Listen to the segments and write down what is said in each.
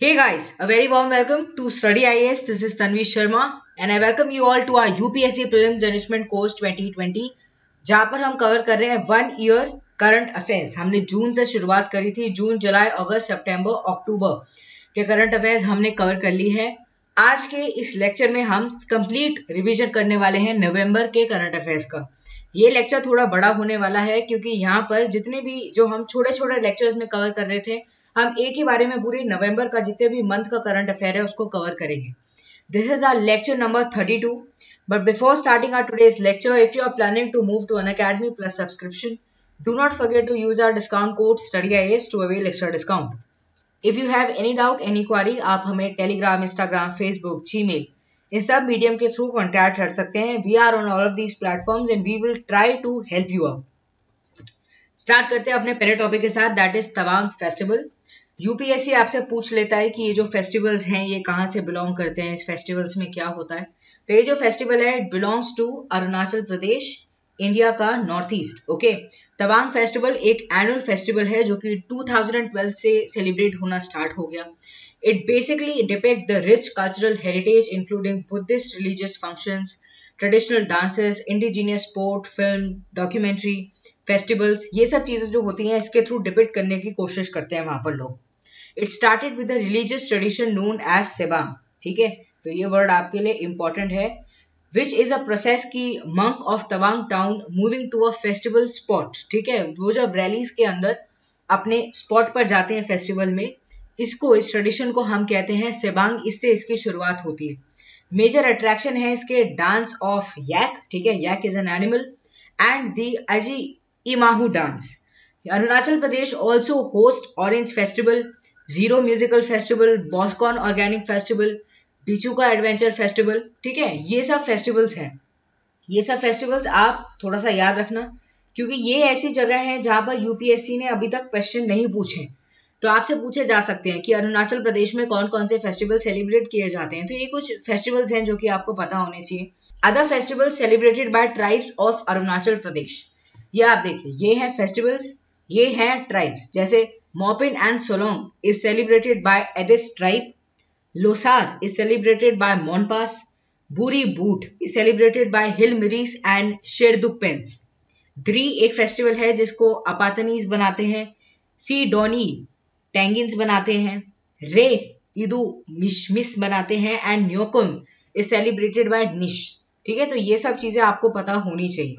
Hey guys, a very warm welcome to Study IAS. This is Tanvi Sharma and I welcome you all to our UPSC Prelims Enrichment Course 2020 जहाँ पर हम cover कर रहे हैं 1 year current affairs. हमने जून से शुरुआत करी थी। जून, जुलाई, अगस्त, सितंबर, अक्टूबर के करंट अफेयर्स हमने कवर कर ली है। आज के इस लेक्चर में हम कंप्लीट रिवीजन करने वाले हैं नवंबर के करंट अफेयर्स का। ये लेक्चर थोड़ा बड़ा होने वाला है क्योंकि यहाँ पर जितने भी जो हम छोटे छोटे लेक्चर्स में कवर कर रहे थे, हम एक ही बारे में पूरे नवंबर का जितने भी मंथ का करंट अफेयर है उसको कवर करेंगे। This is our lecture number 32. But before starting our today's lecture, if you are planning to move to Unacademy Plus subscription, do not forget to use our discount code StudyIAS to avail extra discount. If you have any doubt, any query, आप हमें Telegram, Instagram, Facebook, Gmail इन सब medium के through contact कर सकते हैं। We are on all of these platforms and we will try to help you out. Start करते हैं अपने पहले टॉपिक के साथ, that is Tawang festival. UPSC आपसे पूछ लेता है कि ये जो फेस्टिवल्स हैं ये कहाँ से बिलोंग करते हैं, इस फेस्टिवल्स में क्या होता है। तो ये जो फेस्टिवल है it belongs to Arunachal Pradesh, India का north east. Okay, Tawang festival एक एनुअल फेस्टिवल है जो कि 2012 से सेलिब्रेट होना स्टार्ट हो गया। It basically depict the rich cultural heritage including Buddhist religious functions, traditional dances, indigenous sport, film, documentary, festivals, ये सब चीजें जो होती हैं इसके थ्रू डिपिक्ट करने की कोशिश करते हैं वहां पर लोग। It started with the religious tradition known as Sebang. ठीक है, तो ये वर्ड आपके लिए इंपॉर्टेंट है। विच इज अ प्रोसेस की monk of Tawang town moving to a festival spot. ठीक है, वो जब रैलीज के अंदर अपने स्पॉट पर जाते हैं फेस्टिवल में, इसको इस ट्रेडिशन को हम कहते हैं सेबांग। इससे इसकी शुरुआत होती है। मेजर अट्रैक्शन है इसके डांस ऑफ यैक। ठीक है, yak is an animal and the Aji Lhamu dance. Arunachal Pradesh also host orange festival, Ziro musical festival, बॉस्कॉन ऑर्गेनिक फेस्टिवल, बिचुका एडवेंचर फेस्टिवल। ठीक है, ये सब फेस्टिवल्स हैं। ये सब फेस्टिवल्स आप थोड़ा सा याद रखना क्योंकि ये ऐसी जगह है जहां पर यूपीएससी ने अभी तक क्वेश्चन नहीं पूछे। तो आपसे पूछे जा सकते हैं कि अरुणाचल प्रदेश में कौन कौन से फेस्टिवल सेलिब्रेट किए जाते हैं। तो ये कुछ फेस्टिवल्स हैं जो कि आपको पता होने चाहिए। Other festival celebrated by tribes of Arunachal Pradesh, ये आप देखिए, ये है फेस्टिवल्स, ये हैं ट्राइब्स। जैसे Mopin and Solung is celebrated by Adis tribe, Losar is celebrated by Monpas, Boori Boot is celebrated by hill Miris and Sherdukpens. Dree एक फेस्टिवल है जिसको अपातनीज बनाते हैं, सी डोनी टेंगिन्स बनाते हैं, रे इदू मिशमिस बनाते हैं and Nyokum is celebrated by Nishi. ठीक है, तो ये सब चीजें आपको पता होनी चाहिए।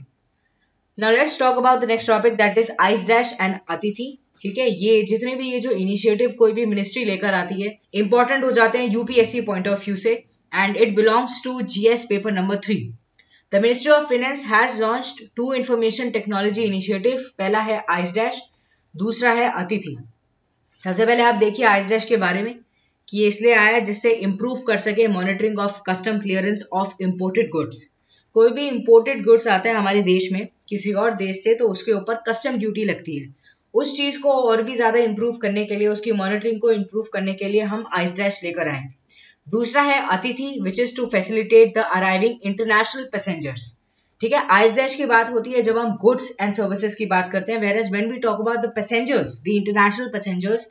Now let's talk about the next topic that is Ice Dash and अतिथि। ठीक है, ये जितने भी ये जो इनिशिएटिव कोई भी मिनिस्ट्री लेकर आती है इंपॉर्टेंट हो जाते हैं यूपीएससी पॉइंट ऑफ व्यू से and it belongs to GS paper number 3। The ministry of finance has launched 2 information technology initiative. पहला है आइस डैश, दूसरा है अतिथि। सबसे पहले आप देखिए आइस डैश के बारे में कि ये इसलिए आया जिससे इंप्रूव कर सके monitoring of custom clearance of imported goods. कोई भी इंपोर्टेड गुड्स आता है हमारे देश में किसी और देश से, तो उसके ऊपर कस्टम ड्यूटी लगती है। उस चीज को और भी ज्यादा इंप्रूव करने के लिए, उसकी मॉनिटरिंग को इंप्रूव करने के लिए हम आइस डैश लेकर आए। दूसरा है Atithi which is to facilitate the arriving international passengers. ठीक है, आइस डैश की बात होती है जब हम गुड्स एंड सर्विसेज की बात करते हैं, whereas when we talk about the passengers, the international passengers,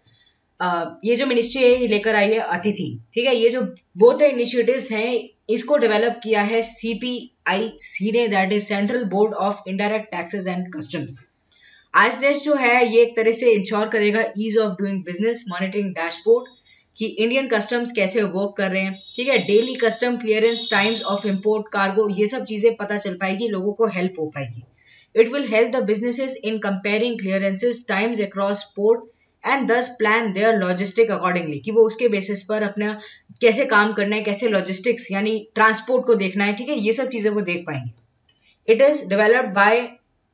ये जो मिनिस्ट्री है लेकर आई है अतिथि। ठीक है, ये जो बोथ इनिशिएटिव्स हैं इसको डेवलप किया है सीपीआईसी ने, that is central board of indirect taxes and customs. ICE dash जो है ये एक तरह से इंश्योर करेगा ease of doing business, monitoring dashboard कि इंडियन कस्टम्स कैसे वर्क कर रहे हैं। ठीक है, daily custom clearance, times of import, cargo, ये सब चीजें पता चल पाएगी, लोगों को हेल्प हो पाएगी। It will help the businesses in comparing clearances, times across port and thus plan their logistic accordingly, कि वो उसके बेसिस पर अपना कैसे काम करना है, कैसे लॉजिस्टिक्स यानी ट्रांसपोर्ट को देखना है। ठीक है, ये सब चीजें वो देख पाएंगे। It is developed by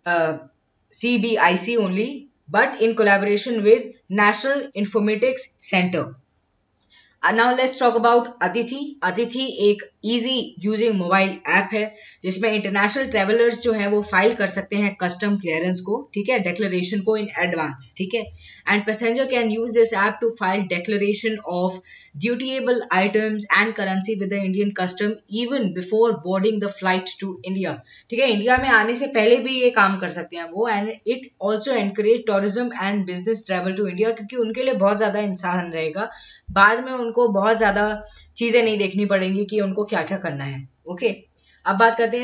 CBIC only but in collaboration with National Informatics Center. Now let's talk about Atithi. Atithi एक इजी यूजिंग मोबाइल ऐप है जिसमें इंटरनेशनल ट्रेवलर्स जो है वो फाइल कर सकते हैं कस्टम क्लियरेंस को, ठीक है, डिक्लेरेशन को इन एडवांस, ठीक है, and passenger can use this app to file declaration of dutiable items and currency with the Indian custom even before boarding the flight to India, ठीक है, इंडिया में आने से पहले भी ये काम कर सकते हैं वो। And it also encourage tourism and business travel to India, क्योंकि उनके लिए बहुत ज्यादा इंसान रहेगा, बाद में उनको बहुत ज्यादा चीजें नहीं देखनी पड़ेंगी कि उनको क्या क्या करना है। ओके, अब बात करते हैं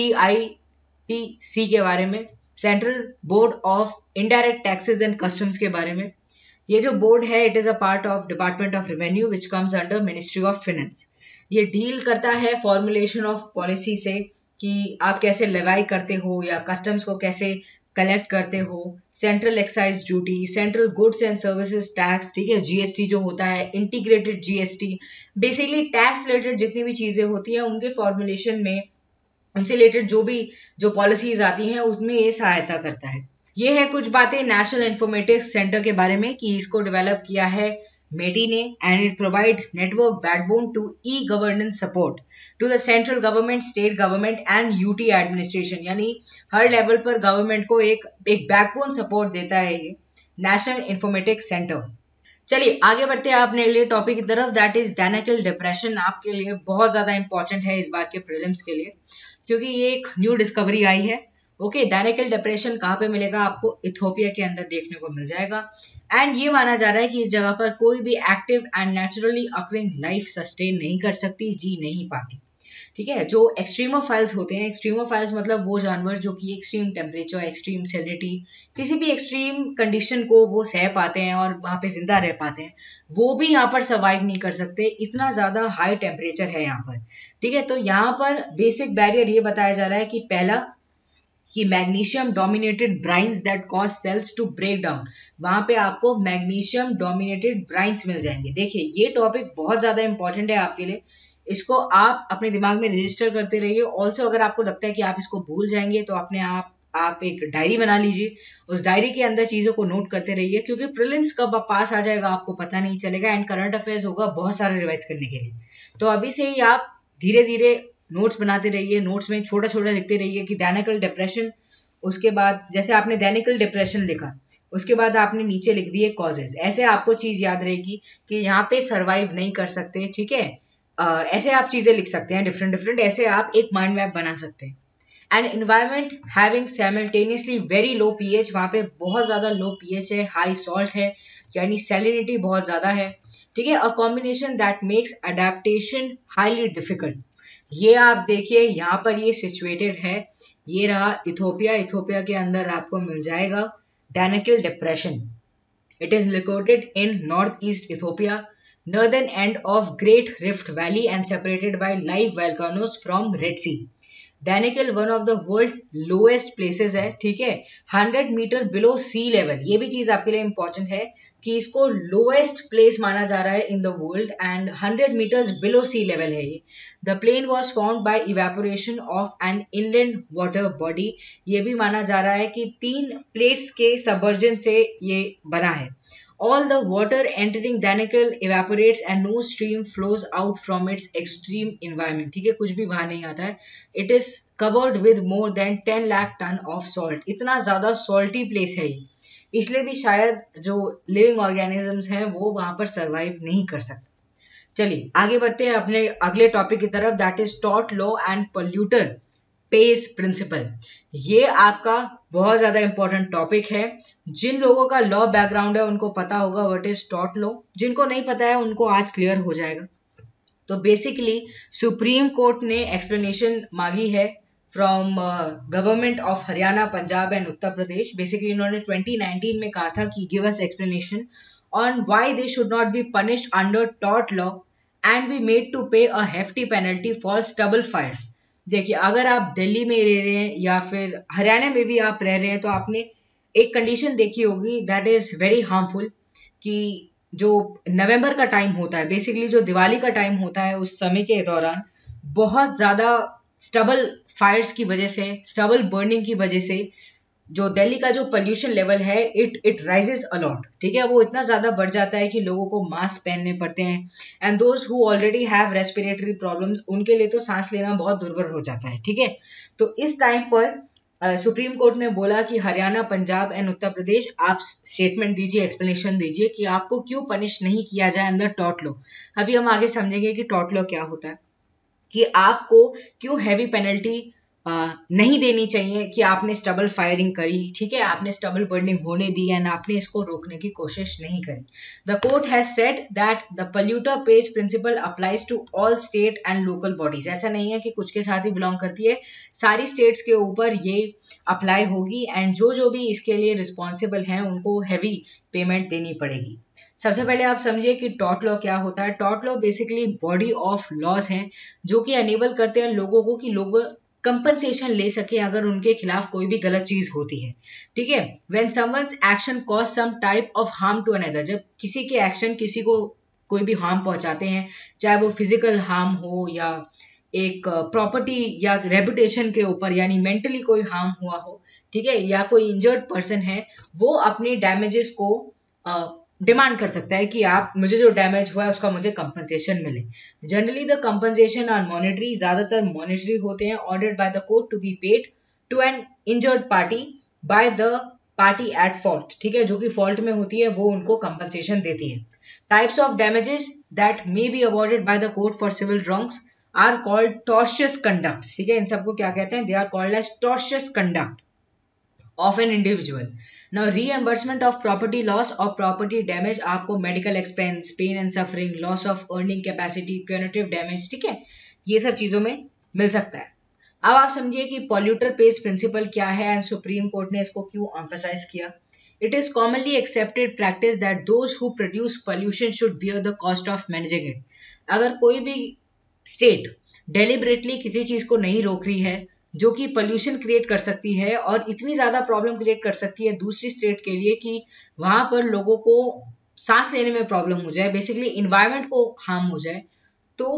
CBITC के बारे में, central board of indirect taxes and customs के बारे में। ये जो बोर्ड है it is a part of department of revenue which comes under ministry of finance. ये डील करता है फॉर्मुलेशन ऑफ पॉलिसी से कि आप कैसे लेवाई करते हो या कस्टम्स को कैसे कलेक्ट करते हो, central excise duty, central goods and services tax, ठीक है, GST जो होता है, integrated GST, basically tax related जितनी भी चीजें होती हैं उनके फॉर्मुलेशन में, उनसे रिलेटेड जो पॉलिसीज आती हैं उसमें ये सहायता करता है। ये है कुछ बातें नेशनल इंफॉर्मेटिक्स सेंटर के बारे में कि इसको डेवलप किया है मेटी ने, and it provide network backbone to governance support to the central government, state government and UT administration, यानी हर लेवल पर गवर्नमेंट को एक बैकबोन सपोर्ट देता है ये नेशनल इंफॉर्मेटिक्स सेंटर। चलिए आगे बढ़ते हैं अपने अगले टॉपिक की तरफ, दैट इज डैनिकल डिप्रेशन। आपके लिए बहुत ज्यादा इंपॉर्टेंट है इस बार के प्रीलिम्स के लिए, क्योंकि ये एक न्यू डिस्कवरी आई है। ओके, डैनिकल डिप्रेशन कहाँ पे मिलेगा आपको? इथोपिया के अंदर देखने को मिल जाएगा। एंड ये माना जा रहा है कि इस जगह पर कोई भी active and naturally occurring life sustain नहीं कर सकती, जी नहीं पाती, ठीक है। जो एक्सट्रीमोफाइल्स होते हैं, एक्सट्रीमोफाइल्स मतलब वो जानवर जो कि एक्सट्रीम टेम्परेचर, एक्सट्रीम सैलिनिटी, किसी भी एक्सट्रीम कंडीशन को वो सह पाते हैं और वहां पे जिंदा रह पाते हैं, वो भी यहाँ पर सर्वाइव नहीं कर सकते, इतना ज्यादा हाई टेम्परेचर है यहाँ पर, ठीक है। तो यहाँ पर बेसिक बैरियर ये बताया जा रहा है कि पहला कि magnesium dominated brines that cause cells to break down, वहां पे आपको मैग्नीशियम डोमिनेटेड ब्राइन्स मिल जाएंगे। देखिए ये टॉपिक बहुत ज्यादा इंपॉर्टेंट है आपके लिए, इसको आप अपने दिमाग में रजिस्टर करते रहिए। ऑल्सो अगर आपको लगता है कि आप इसको भूल जाएंगे तो अपने आप एक डायरी बना लीजिए, उस डायरी के अंदर चीजों को नोट करते रहिए, क्योंकि प्रीलिम्स कब पास आ जाएगा आपको पता नहीं चलेगा, एंड करंट अफेयर्स होगा बहुत सारे रिवाइज करने के लिए। तो अभी से ही आप धीरे धीरे नोट्स बनाते रहिए, नोट्स में छोटा छोटा लिखते रहिए कि डैनिकल डिप्रेशन, उसके बाद जैसे आपने डैनिकल डिप्रेशन लिखा उसके बाद आपने नीचे लिख दिए कॉजेज, ऐसे आपको चीज याद रहेगी कि यहाँ पे सरवाइव नहीं कर सकते, ठीक है। ऐसे आप चीजें लिख सकते हैं डिफरेंट डिफरेंट, ऐसे आप एक माइंड मैप बना सकते हैं। And environment having simultaneously very low pH, वहां पे बहुत ज्यादा लो पीएच है, हाई सॉल्ट है, यानी सैलिनिटी बहुत ज्यादा है, ठीक है। A combination that makes adaptation highly difficult. ये आप देखिए यहाँ पर ये सिचुएटेड है, ये रहा इथोपिया, इथोपिया के अंदर आपको मिल जाएगा Danakil depression. It is located in north east Ethiopia, northern end of Great Rift Valley and separated by live volcanoes from Red Sea. Danakil one of the world's lowest places है, ठीक है, 100 metre below sea level. ये भी चीज आपके लिए important है कि इसको लोएस्ट प्लेस माना जा रहा है in the world and 100 meters below sea level है ये। The plain was found by evaporation of an inland water body. ये भी माना जा रहा है कि 3 प्लेट्स के सबवर्जन से ये बना है। All the water entering Danakil evaporates and no stream flows out from its extreme environment, ठीक है, कुछ भी बाहर नहीं आता है। It is covered with more than 10 lakh ton of salt, इतना ज्यादा salty place है ये, इसलिए भी शायद जो लिविंग ऑर्गेनिजम्स हैं वो वहां पर सर्वाइव नहीं कर सकते। चलिए आगे बढ़ते हैं अपने अगले टॉपिक की तरफ, that is tort law and polluter pays principle. ये आपका बहुत ज्यादा इंपॉर्टेंट टॉपिक है। जिन लोगों का लॉ बैकग्राउंड है उनको पता होगा व्हाट इज टॉर्ट लॉ, जिनको नहीं पता है उनको आज क्लियर हो जाएगा। तो बेसिकली सुप्रीम कोर्ट ने एक्सप्लेनेशन मांगी है from government of Haryana, Punjab and Uttar Pradesh. Basically इन्होंने 2019 में कहा था कि give us explanation on why they should not be punished under tort law and be made to pay a hefty penalty for stubble fires. देखिए अगर आप दिल्ली में रह रहे हैं या फिर हरियाणा में भी आप रह रहे हैं तो आपने एक कंडीशन देखी होगी दैट इज वेरी हार्मफुल, कि जो नवंबर का टाइम होता है, बेसिकली जो दिवाली का टाइम होता है, उस समय के दौरान बहुत ज्यादा स्टबल फायर्स की वजह से, स्टबल बर्निंग की वजह से जो दिल्ली का जो पोल्यूशन लेवल है इट राइजेस अलॉट, ठीक है, वो इतना ज्यादा बढ़ जाता है कि लोगों को मास्क पहनने पड़ते हैं, and those who already have respiratory problems उनके लिए तो सांस लेना बहुत दुर्भर हो जाता है, ठीक है। तो इस टाइम पर सुप्रीम कोर्ट ने बोला कि हरियाणा, पंजाब एंड उत्तर प्रदेश, आप स्टेटमेंट दीजिए, एक्सप्लेनेशन दीजिए कि आपको क्यों पनिश नहीं किया जाए अंदर टॉर्ट लॉ। अभी हम आगे समझेंगे कि टॉर्ट लॉ क्या होता है, कि आपको क्यों हैवी पेनल्टी नहीं देनी चाहिए कि आपने स्टबल फायरिंग करी, ठीक है, आपने स्टबल बर्निंग होने दी एंड आपने इसको रोकने की कोशिश नहीं करी। The court has said that the polluter pays principle applies to all state and local bodies. ऐसा नहीं है कि कुछ के साथ ही बिलोंग करती है, सारी स्टेट्स के ऊपर ये अप्लाई होगी एंड जो जो भी इसके लिए रिस्पॉन्सिबल हैं उनको हैवी पेमेंट देनी पड़ेगी। सबसे पहले आप समझिए कि टॉर्ट लॉ क्या होता है। Tort law basically body of laws हैं जो कि अनेबल करते हैं लोगों को कि लोग कंपनसेशन ले सके अगर उनके खिलाफ कोई भी गलत चीज होती है, ठीक है। When someone's action cause some type of harm to another, जब किसी के एक्शन किसी को कोई भी हार्म पहुंचाते हैं, चाहे वो फिजिकल हार्म हो या एक प्रॉपर्टी या रेपुटेशन के ऊपर यानी मेंटली कोई हार्म हुआ हो, ठीक है, या कोई इंजर्ड पर्सन है, वो अपने डैमेजेस को डिमांड कर सकता है कि आप मुझे जो डैमेज हुआ है उसका मुझे कंपनसेशन मिले। Generally the compensation are monetary, ज्यादातर मॉनेटरी होते हैं, ordered by the court to be paid to an injured party by the party at fault, ठीक है, जो कि फॉल्ट में होती है वो उनको कंपनसेशन देती है। Types of damages that may be awarded by the court for civil wrongs are called tortious conduct, ठीक है, इन सबको क्या कहते हैं, they are called as tortious conduct of an individual. Now reimbursement of property loss और property damage, आपको medical expense, pain and suffering, loss of earning capacity, punitive damage, ठीक है, ये सब चीजों में मिल सकता है। अब आप समझिए कि पॉल्यूटर पेज प्रिंसिपल क्या है एंड सुप्रीम कोर्ट ने इसको क्यों एम्फसाइज किया। It is commonly accepted practice that those who produce pollution should bear the cost of managing it. अगर कोई भी स्टेट डेलिबरेटली किसी चीज को नहीं रोक रही है जो कि पोल्यूशन क्रिएट कर सकती है और इतनी ज्यादा प्रॉब्लम क्रिएट कर सकती है दूसरी स्टेट के लिए कि वहां पर लोगों को सांस लेने में प्रॉब्लम हो जाए, बेसिकली इन्वायरमेंट को हार्म हो जाए, तो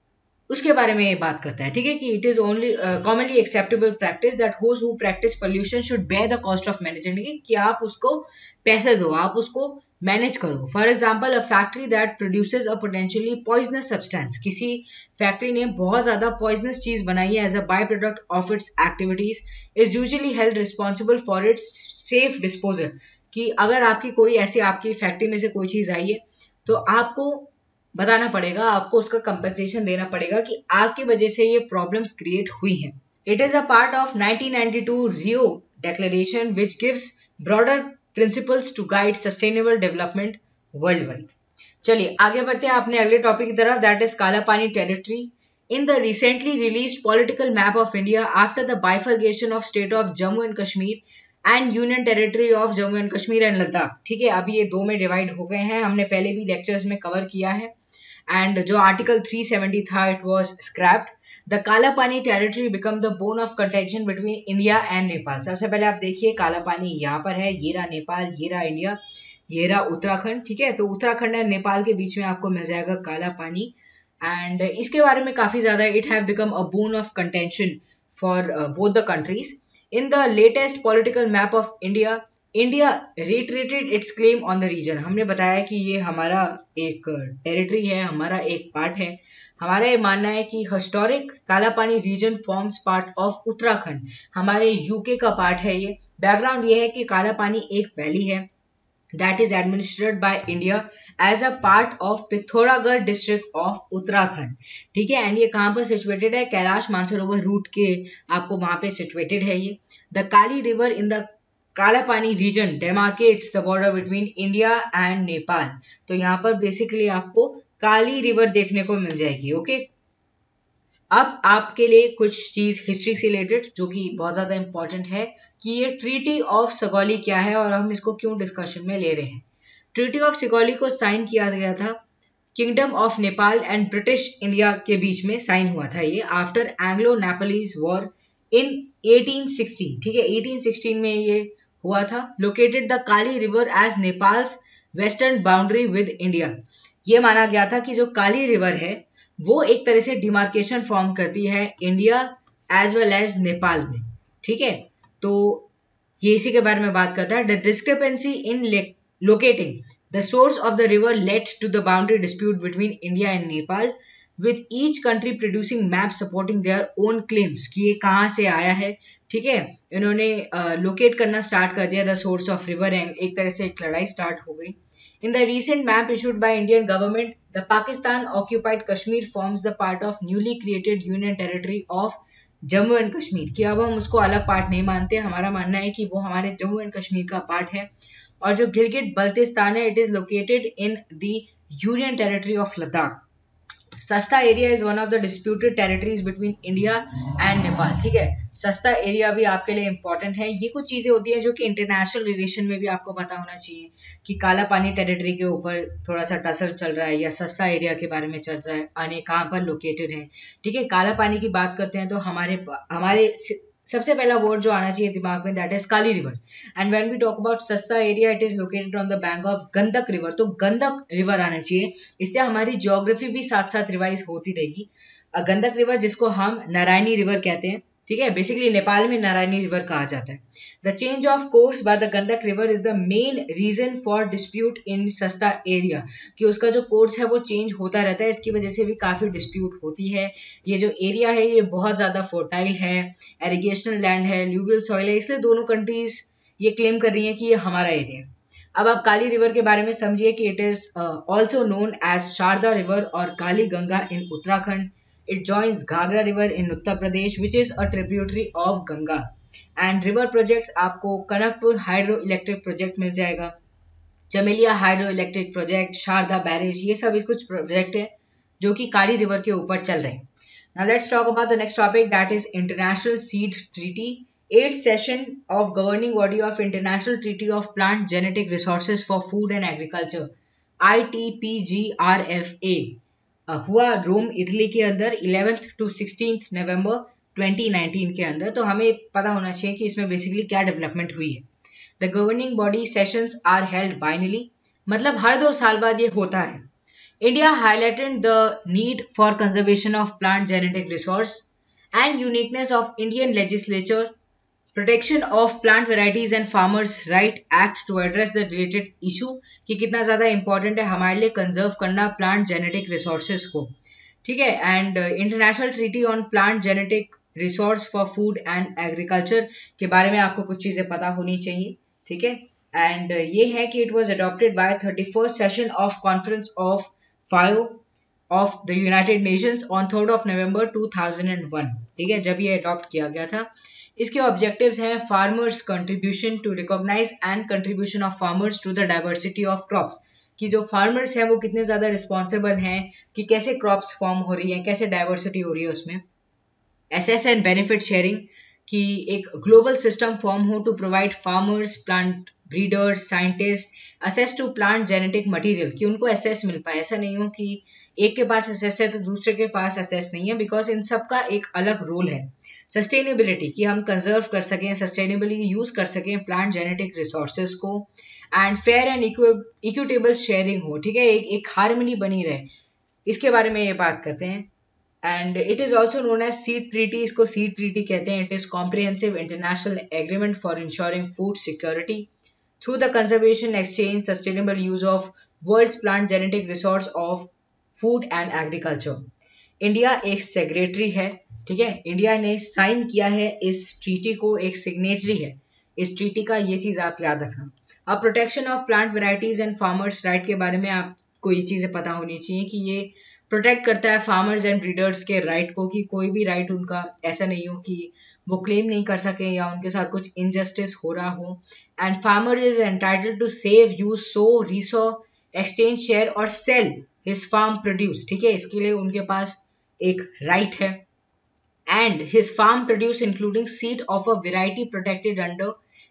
उसके बारे में ये बात करता है, ठीक है, कि it is only commonly acceptable practice that those who practice pollution should bear the cost of managing, कि आप उसको पैसे दो, आप उसको मैनेज करो। For example a factory that produces a potentially poisonous substance, किसी फैक्ट्री ने बहुत ज्यादा पॉइजनस चीज बनाई है as a by product of its activities, is usually held responsible for its safe disposal, कि अगर आपकी कोई ऐसी आपकी फैक्ट्री में से कोई चीज आई है तो आपको बताना पड़ेगा, आपको उसका कंपनसेशन देना पड़ेगा कि आपकी वजह से ये प्रॉब्लम्स क्रिएट हुई हैं। It is a part of 1992 Rio declaration which gives broader principles to guide sustainable development worldwide. चलिए आगे बढ़ते हैं अपने अगले टॉपिक की तरफ, that is Kala Pani territory. In the recently released political map of India after the bifurcation of state of Jammu and Kashmir and union territory of Jammu and Kashmir and Ladakh, ठीक है, अभी ये दो में डिवाइड हो गए हैं, हमने पहले भी लेक्चर्स में कवर किया है। एंड जो आर्टिकल 370 था it was scraped. The Kala Pani territory become the bone of contention between India and Nepal. सबसे पहले आप देखिए काला पानी यहाँ पर है, ये रहा नेपाल, ये रहा इंडिया, ये रहा उत्तराखंड, ठीक है, तो उत्तराखंड और नेपाल के बीच में आपको मिल जाएगा काला पानी। एंड इसके बारे में काफी ज्यादा it have become a bone of contention for both the countries. In the latest political map of India, India retreated its claim on the region. हमने बताया कि ये हमारा एक टेरिटरी है, हमारा एक पार्ट है। हमारा ये मानना है कि historic Kala Pani region forms part of Uttarakhand, हमारे यूके का पार्ट है ये। बैकग्राउंड ये है कि काला पानी एक वैली है that is administered by India as a part of Pithoragarh district of Uttarakhand, ठीक है, एंड ये कहाँ पर सिचुएटेड है, कैलाश मानसरोवर रूट के आपको वहां पे सिचुएटेड है ये। The Kali river in the Kala Pani region demarcates the border between India and Nepal. तो यहाँ पर बेसिकली आपको काली रिवर देखने को मिल जाएगी, ओके। अब आपके लिए कुछ चीज हिस्ट्री से रिलेटेड जो कि बहुत ज्यादा इंपॉर्टेंट है कि ये ट्रीटी ऑफ सगौली क्या है और हम इसको क्यों डिस्कशन में ले रहे हैं। ट्रीटी ऑफ सगौली को साइन किया गया था kingdom of Nepal and British India के बीच में साइन हुआ था ये after Anglo Nepalese war in 1816, ठीक है, 1816 में ये हुआ था। Located the Kali river as Nepal's western boundary with India. ये माना गया था कि जो काली रिवर है वो एक तरह से डिमार्केशन फॉर्म करती है India as well as Nepal में, ठीक है। तो ये इसी के बारे में बात करता है। The discrepancy in locating the source of the river led to the boundary dispute between India and Nepal, with each country producing map supporting their own claims, कि ये कहाँ से आया है। ठीक है, इन्होंने लोकेट करना स्टार्ट कर दिया the source of river, and एक तरह से एक लड़ाई स्टार्ट हो गई। In the recent map issued by Indian government, the Pakistan-occupied Kashmir forms the part of newly created Union Territory of Jammu and Kashmir। कि अब हम उसको अलग पार्ट नहीं मानते, हमारा मानना है कि वो हमारे जम्मू एंड कश्मीर का पार्ट है। और जो गिलगित बल्तिस्तान है, it is located in the union territory of Ladakh. Susta area is one of the disputed territories between India and Nepal. ठीक है, सस्ता एरिया भी आपके लिए इंपॉर्टेंट है। ये कुछ चीजें होती हैं जो कि इंटरनेशनल रिलेशन में भी आपको पता होना चाहिए कि काला पानी टेरिटरी के ऊपर थोड़ा सा टसल चल रहा है या सस्ता एरिया के बारे में चल रहा है, आने कहाँ पर लोकेटेड है। ठीक है, काला पानी की बात करते हैं तो हमारे सबसे पहला वर्ड जो आना चाहिए दिमाग में, that is Kali river. And when we talk about Susta area, it is located on the bank of Gandak river, तो गंडक रिवर आना चाहिए। इससे हमारी ज्योग्राफी भी साथ साथ रिवाइज होती रहेगी। गंडक रिवर जिसको हम नारायणी रिवर कहते हैं, ठीक है, बेसिकली नेपाल में नारायणी रिवर कहा जाता है। The change of course by the Gandak river is the main reason for dispute in Susta area, कि उसका जो कोर्स है वो चेंज होता रहता है, इसकी वजह से भी काफी डिस्प्यूट होती है। ये जो एरिया है ये बहुत ज्यादा फर्टाइल है, एरिगेशनल लैंड है, ल्यूवियल सॉइल है, इसलिए दोनों कंट्रीज ये क्लेम कर रही है कि ये हमारा एरिया है। अब आप काली रिवर के बारे में समझिए कि it is also known as Sharda river और काली गंगा इन Uttarakhand. It joins Ghagra River in Uttar Pradesh, which is a tributary of Ganga. And river projects आपको कनकपुर हाइड्रो इलेक्ट्रिक प्रोजेक्ट मिल जाएगा, Chameliya hydro electric project, Sharda barrage, ये सभी कुछ प्रोजेक्ट है जो कि काली रिवर के ऊपर चल रहे हैं। Now let's talk about the next topic, that is International Seed Treaty. 8th session of governing body of International Treaty of Plant Genetic Resources for Food and Agriculture, ITPGRFA, हुआ Rome Italy के अंदर 11th to 16th नवंबर 2019 के अंदर। तो हमें पता होना चाहिए कि इसमें बेसिकली क्या डेवलपमेंट हुई है। The governing body sessions are held biennially, मतलब हर 2 साल बाद ये होता है। India highlighted the need for conservation of plant genetic resource and uniqueness of Indian legislation, protection of plant varieties and farmers right act to address the related issue, कि कितना ज्यादा इंपॉर्टेंट है हमारे लिए कंजर्व करना प्लांट जेनेटिक रिसोर्सेज को। ठीक है, and international treaty on plant genetic resource for food and agriculture के बारे में आपको कुछ चीजें पता होनी चाहिए। ठीक है, एंड ये है कि it was adopted by 31st session of conference of FAO of the United Nations on 3rd of November 2001। ठीक है, जब ये अडॉप्ट किया गया था। इसके ऑब्जेक्टिव्स हैं farmers contribution to recognise and contribution of farmers to the diversity of crops, कि जो फार्मर्स हैं वो कितने ज्यादा रिस्पॉन्सिबल हैं कि कैसे क्रॉप्स फॉर्म हो रही हैं, कैसे डाइवर्सिटी हो रही है उसमें। एसेस एंड बेनिफिट शेयरिंग, कि एक ग्लोबल सिस्टम फॉर्म हो to provide farmers, plant breeders, scientist access to plant genetic material, कि उनको एसेस मिल पाए। ऐसा नहीं हो कि एक के पास एसेस है तो दूसरे के पास एसेस नहीं है, बिकॉज इन सब का एक अलग रोल है। सस्टेनेबिलिटी, कि हम कंजर्व कर सकें, सस्टेनेबली यूज कर सकें प्लांट जेनेटिक रिसोर्सेज को। And fair and equitable sharing हो, ठीक है, एक हार्मनी बनी रहे, इसके बारे में ये बात करते हैं। And it is also known as seed treaty, इसको सीड ट्रीटी कहते हैं। It is comprehensive international agreement for ensuring food security through the conservation, exchange, sustainable use of world's plant genetic resource of food and agriculture. India एक secretary है, ठीक है, India ने sign किया है इस ट्रीटी को, एक सिग्नेटरी है इस ट्रीटी का, ये चीज आप याद रखना। अब protection of plant varieties and farmers right के बारे में आपको ये चीजें पता होनी चाहिए कि ये प्रोटेक्ट करता है फार्मर्स एंड ब्रीडर्स के राइट को, कि कोई भी राइट उनका ऐसा नहीं हो कि वो क्लेम नहीं कर सके या उनके साथ कुछ इनजस्टिस हो रहा हो। And farmer is entitled to save, use, sow, resow, exchange, share और सेल हिज फार्म प्रोड्यूस, ठीक है, इसके लिए उनके पास एक राइट है। And his farm produce including seed of a variety protected under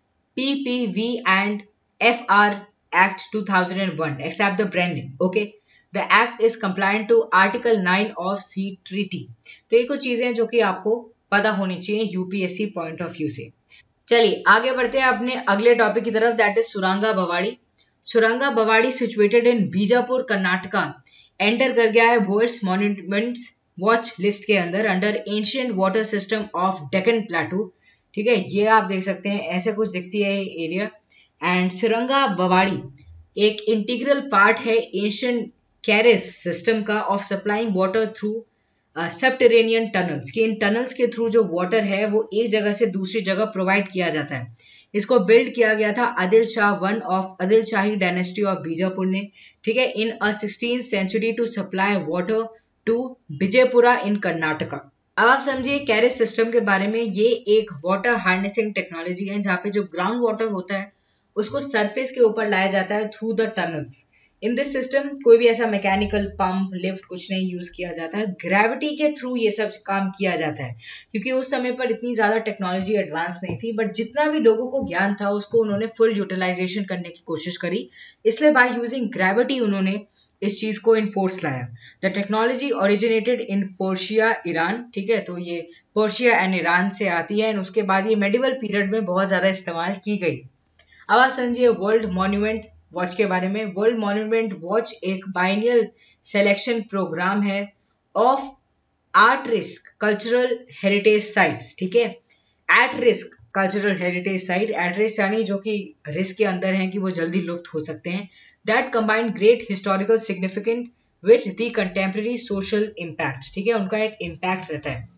PPV and FR Act 2001 except the branding, okay, the act is compliant to Article 9 of Seed Treaty। तो ये कुछ चीजें जो कि आपको पता होनी चाहिए यूपीएससी पॉइंट ऑफ व्यू से। चलिए आगे बढ़ते हैं अपने अगले टॉपिक की तरफ, that is Suranga Bawadi. Suranga Bawadi situated in Bijapur Karnataka enter कर गया है वर्ल्ड्स मॉन्यूमेंट्स वॉच लिस्ट के अंदर under ancient water system of Deccan plateau, ठीक है, ये आप देख सकते हैं, ऐसे कुछ दिखती है ये एरिया। एंड सिरंगा बवाड़ी एक इंटीग्रल पार्ट है एशियन कैरिस सिस्टम का of supplying water through subterranean tunnels, कि इन टनल्स के थ्रू जो वाटर है वो एक जगह से दूसरी जगह प्रोवाइड किया जाता है। इसको बिल्ड किया गया था Adil Shah one of Adil Shahi dynasty of Bijapur ने, ठीक है, in 16th century to supply water to Vijayapura in Karnataka. अब आप समझिए कैरिस सिस्टम के बारे में, ये एक वाटर हार्नेसिंग टेक्नोलॉजी है जहाँ पे जो ग्राउंड वाटर होता है उसको सरफेस के ऊपर लाया जाता है through the tunnels. In this system कोई भी ऐसा मैकेनिकल पंप लिफ्ट कुछ नहीं यूज किया जाता है, ग्रेविटी के थ्रू ये सब काम किया जाता है, क्योंकि उस समय पर इतनी ज्यादा टेक्नोलॉजी एडवांस नहीं थी, बट जितना भी लोगों को ज्ञान था उसको उन्होंने फुल यूटिलाइजेशन करने की कोशिश करी, इसलिए बाय यूजिंग ग्रेविटी उन्होंने इस चीज को इनफोर्स लाया। The technology originated in Persia Iran, ठीक है, तो ये पर्शिया एंड ईरान से आती है, एंड उसके बाद ये मेडिवल पीरियड में बहुत ज्यादा इस्तेमाल की गई। अब आप समझिए वर्ल्ड मॉन्यूमेंट वॉच के बारे में। वर्ल्ड मॉन्यूमेंट वॉच एक बाइनियल सिलेक्शन प्रोग्राम है of at risk cultural heritage sites, ठीक है, at risk cultural heritage site, at risk यानी जो कि रिस्क के अंदर हैं कि वो जल्दी लुप्त हो सकते हैं, that combine great historical significant with the contemporary social impact, ठीक है, उनका एक इम्पैक्ट रहता है।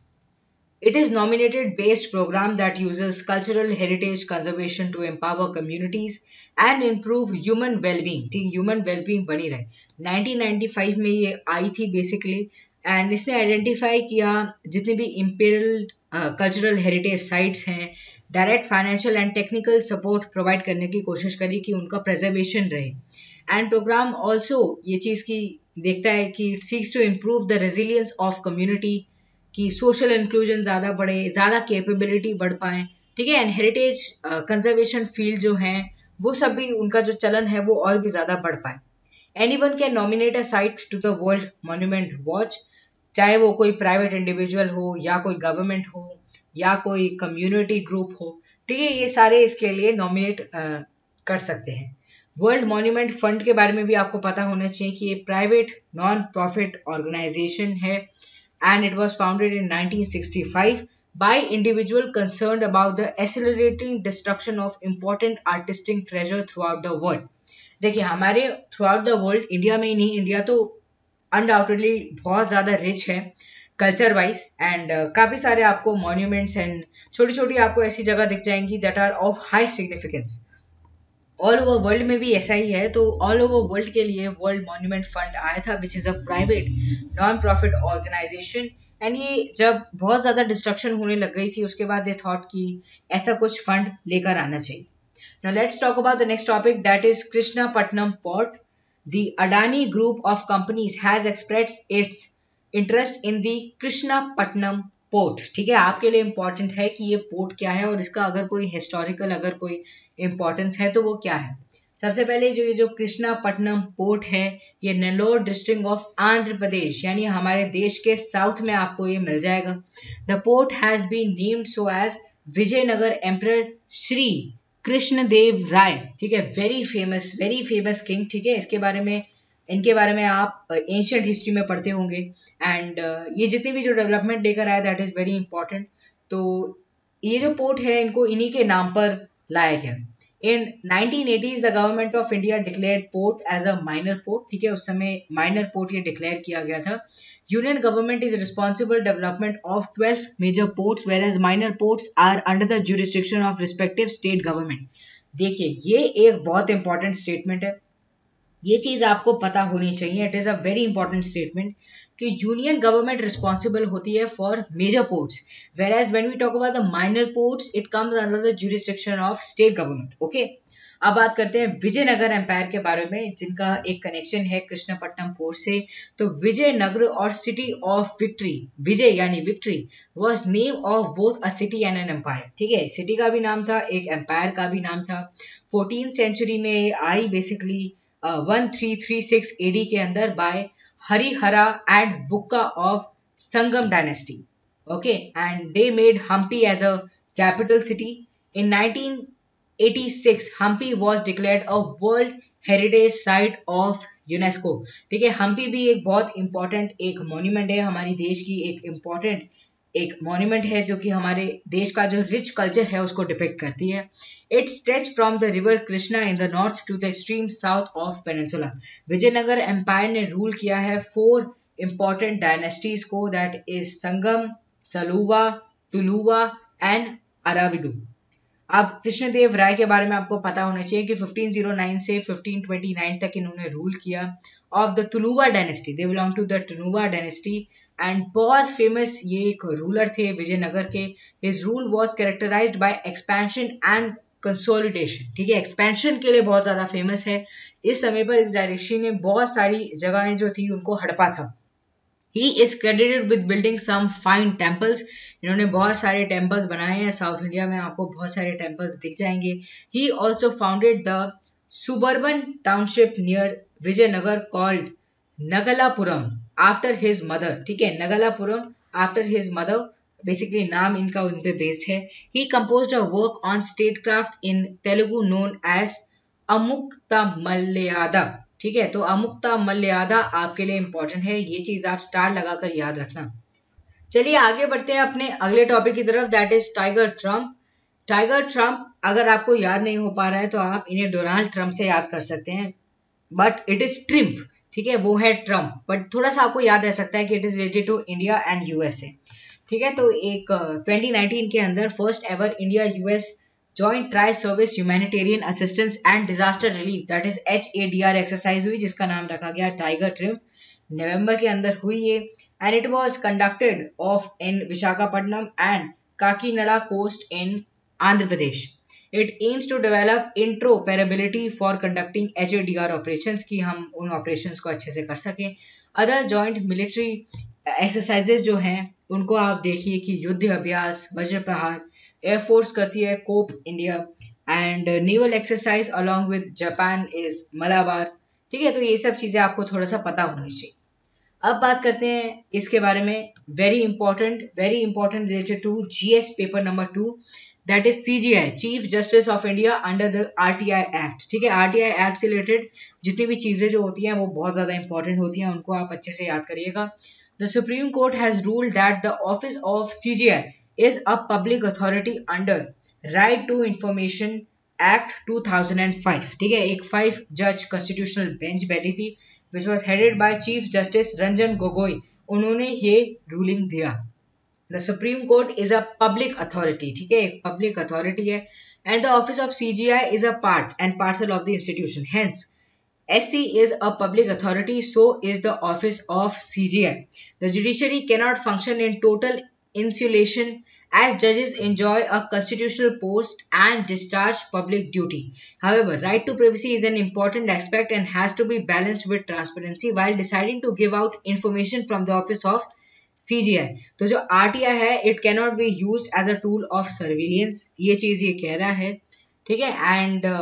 It is nominated based program that uses cultural heritage conservation to empower communities and improve human well-being, ठीक, human well-being बनी रहे। 1995 में ये आई थी बेसिकली, एंड इसने आइडेंटिफाई किया जितने भी इम्पीरियल कल्चरल हेरिटेज साइट्स हैं, direct financial and technical support provide करने की कोशिश करी कि उनका प्रिजर्वेशन रहे। एंड प्रोग्राम ऑल्सो ये चीज़ की देखता है कि it seeks to improve the resilience of community, कि सोशल इंक्लूजन ज़्यादा बढ़े, ज़्यादा कैपेबिलिटी बढ़ पाए, ठीक है, एंड हेरिटेज कंजर्वेशन फील्ड जो हैं वो सब भी उनका जो चलन है वो और भी ज़्यादा बढ़ पाए। Anyone can nominate a site to the world monument watch, चाहे वो कोई प्राइवेट इंडिविजुअल हो या कोई गवर्नमेंट हो या कोई कम्युनिटी ग्रुप हो, ठीक है, ये सारे इसके लिए नॉमिनेट कर सकते हैं। वर्ल्ड मॉन्यूमेंट फंड के बारे में भी आपको पता होना चाहिए कि ये प्राइवेट नॉन प्रॉफिट ऑर्गेनाइजेशन है, and it was founded in 1965 by individual concerned about the accelerating destruction of important artistic treasure throughout the world। देखिए हमारे throughout the world, इंडिया में ही नहीं, इंडिया तो अनडाउटेडली बहुत ज़्यादा रिच है कल्चर वाइज, एंड काफ़ी सारे आपको मॉन्यूमेंट्स एंड छोटी छोटी आपको ऐसी जगह दिख जाएंगी that are of high significance. All over world में भी ऐसा ही है, तो ऑल ओवर वर्ल्ड के लिए वर्ल्ड मॉन्यूमेंट फंड आया था which is a private non profit organisation, and ये जब बहुत ज़्यादा डिस्ट्रक्शन होने लग गई थी उसके बाद दे थॉट कि ऐसा कुछ फंड लेकर आना चाहिए। Now let's talk about the next topic that is Krishnapatnam port. The Adani group of companies has expressed its interest in the Krishnapatnam port, ठीक है, आपके लिए इंपॉर्टेंट है कि ये पोर्ट क्या है और इसका अगर कोई हिस्टोरिकल अगर कोई इंपॉर्टेंस है तो वो क्या है। सबसे पहले जो ये जो कृष्णापट्टनम पोर्ट है ये नेल्लोर डिस्ट्रिक्ट ऑफ आंध्र प्रदेश यानी हमारे देश के साउथ में आपको ये मिल जाएगा। The port has been named so as Vijayanagara emperor Shri Krishnadeva Raya, ठीक है, वेरी फेमस किंग, ठीक है, इनके बारे में आप एंशियंट हिस्ट्री में पढ़ते होंगे, एंड ये जितनी भी जो डेवलपमेंट लेकर आया दैट इज वेरी इंपॉर्टेंट। तो ये जो पोर्ट है इनको इन्हीं के नाम पर लाया गया। In 1980s the government of India declared port as a minor port, ठीक है, उस समय माइनर पोर्ट ये डिक्लेयर किया गया था। Union government is responsible development of 12 major ports whereas minor ports are under the jurisdiction of respective state government. देखिए ये एक बहुत इंपॉर्टेंट स्टेटमेंट है, ये चीज आपको पता होनी चाहिए, it is a very important statement कि यूनियन गवर्नमेंट रिस्पॉन्सिबल होती है for major ports, whereas when we talk about the minor ports it comes under the jurisdiction of state government. Okay, अब बात करते हैं विजयनगर एम्पायर के बारे में जिनका एक कनेक्शन है कृष्णापट्टनम पोर्ट से। तो विजयनगर और सिटी ऑफ विक्ट्री, विजय यानी victory, was name of both a city and an empire, ठीक है, सिटी का भी नाम था, एक एम्पायर का भी नाम था। 14th सेंचुरी में आई बेसिकली 1336 AD के अंदर by Harihara and Bukka of Sangama dynasty, okay, and they made Hampi as a capital city. In 1986 Hampi was declared a world heritage site of UNESCO, ठीक है, हम्पी भी एक बहुत इंपॉर्टेंट एक मॉन्यूमेंट है, हमारी देश की एक इंपॉर्टेंट एक मॉन्यूमेंट है जो कि हमारे देश का जो रिच कल्चर है उसको डिपिक्ट करती है। It stretch from the river Krishna in the north to the extreme south of peninsula. Vijayanagara empire ने रूल किया है 4 इंपॉर्टेंट डायनेस्टीज को, that is Sangama, Saluva, Tuluva and Aravidu. अब कृष्णदेव राय के बारे में आपको पता होना चाहिए कि 1509 से 1529 तक इन्होंने रूल किया of the Tuluva dynasty. They belong to the Tuluva dynasty and बहुत फेमस ये एक रूलर थे विजयनगर के। His rule was characterised by expansion and consolidation. ठीक है, एक्सपेंशन के लिए बहुत ज्यादा फेमस है। इस समय पर इस डायनेस्टी ने बहुत सारी जगहें जो थी उनको हड़पा था। He is credited with building some fine temples. इन्होंने बहुत सारे टेम्पल्स बनाए हैं। साउथ इंडिया में आपको बहुत सारे टेम्पल्स दिख जाएंगे। He also founded the suburban township near Vijayanagar called Nagalapuram after his mother. ठीक है, Nagalapuram after his mother, basically नाम इनका उन पे बेस्ड है। He composed a work on statecraft in Telugu known as Amuktamallayada. ठीक है, तो अमुक्ता मल्यादा आपके लिए इंपॉर्टेंट है, ये चीज आप स्टार लगाकर याद रखना। चलिए आगे बढ़ते हैं अपने अगले टॉपिक की तरफ, that is tiger triumph. Tiger triumph अगर आपको याद नहीं हो पा रहा है तो आप इन्हें डोनाल्ड ट्रम्प से याद कर सकते हैं, बट इट इज ट्रिम्प। ठीक है, वो है ट्रम्प, बट थोड़ा सा आपको याद रह सकता है कि it is related to India and USA. ठीक है, तो एक 2019 के अंदर first ever India US joint tri service humanitarian assistance and disaster relief that is HADR exercise हुई, जिसका नाम रखा गया टाइगर ट्रिम्प। नवंबर के अंदर हुई ये and it was conducted of in Visakhapatnam and Kakinada coast in Andhra Pradesh. It aims to develop interoperability for conducting HADR operations, की हम उन ऑपरेशंस को अच्छे से कर सकें। अदर जॉइंट मिलिट्री एक्सरसाइजेज जो हैं उनको आप देखिए कि युद्ध अभ्यास, वज्र प्रहार, एयरफोर्स करती है cope India and naval exercise along with Japan is Malabar. ठीक है, तो ये सब चीजें आपको थोड़ा सा पता होनी चाहिए। अब बात करते हैं इसके बारे में, very important related to GS paper number 2, that is CGI, chief justice of India under the RTI act. ठीक है, RTI एक्ट से रिलेटेड जितनी भी चीजें जो होती हैं वो बहुत ज्यादा इंपॉर्टेंट होती हैं, उनको आप अच्छे से याद करिएगा। The supreme court has ruled that the office of CGI is a public authority under Right to Information Act 2005। ठीक है, एक 5 जज कॉन्स्टिट्यूशनल बेंच बैठी थी which was headed by Chief Justice Ranjan Gogoi, उन्होंने ये रूलिंग दिया। The Supreme Court is a public authority। ठीक है, एक पब्लिक अथॉरिटी है and the office of CGI is a part and parcel of the institution, hence SC is a public authority, so is the office of CGI. The judiciary cannot function in total insulation as judges enjoy a constitutional post and discharge public duty. However, right to privacy is an important aspect and has to be balanced with transparency while deciding to give out information from the office of CGI. तो जो RTI है, it cannot be used as a tool of surveillance, ये चीज ये कह रहा है। ठीक है, and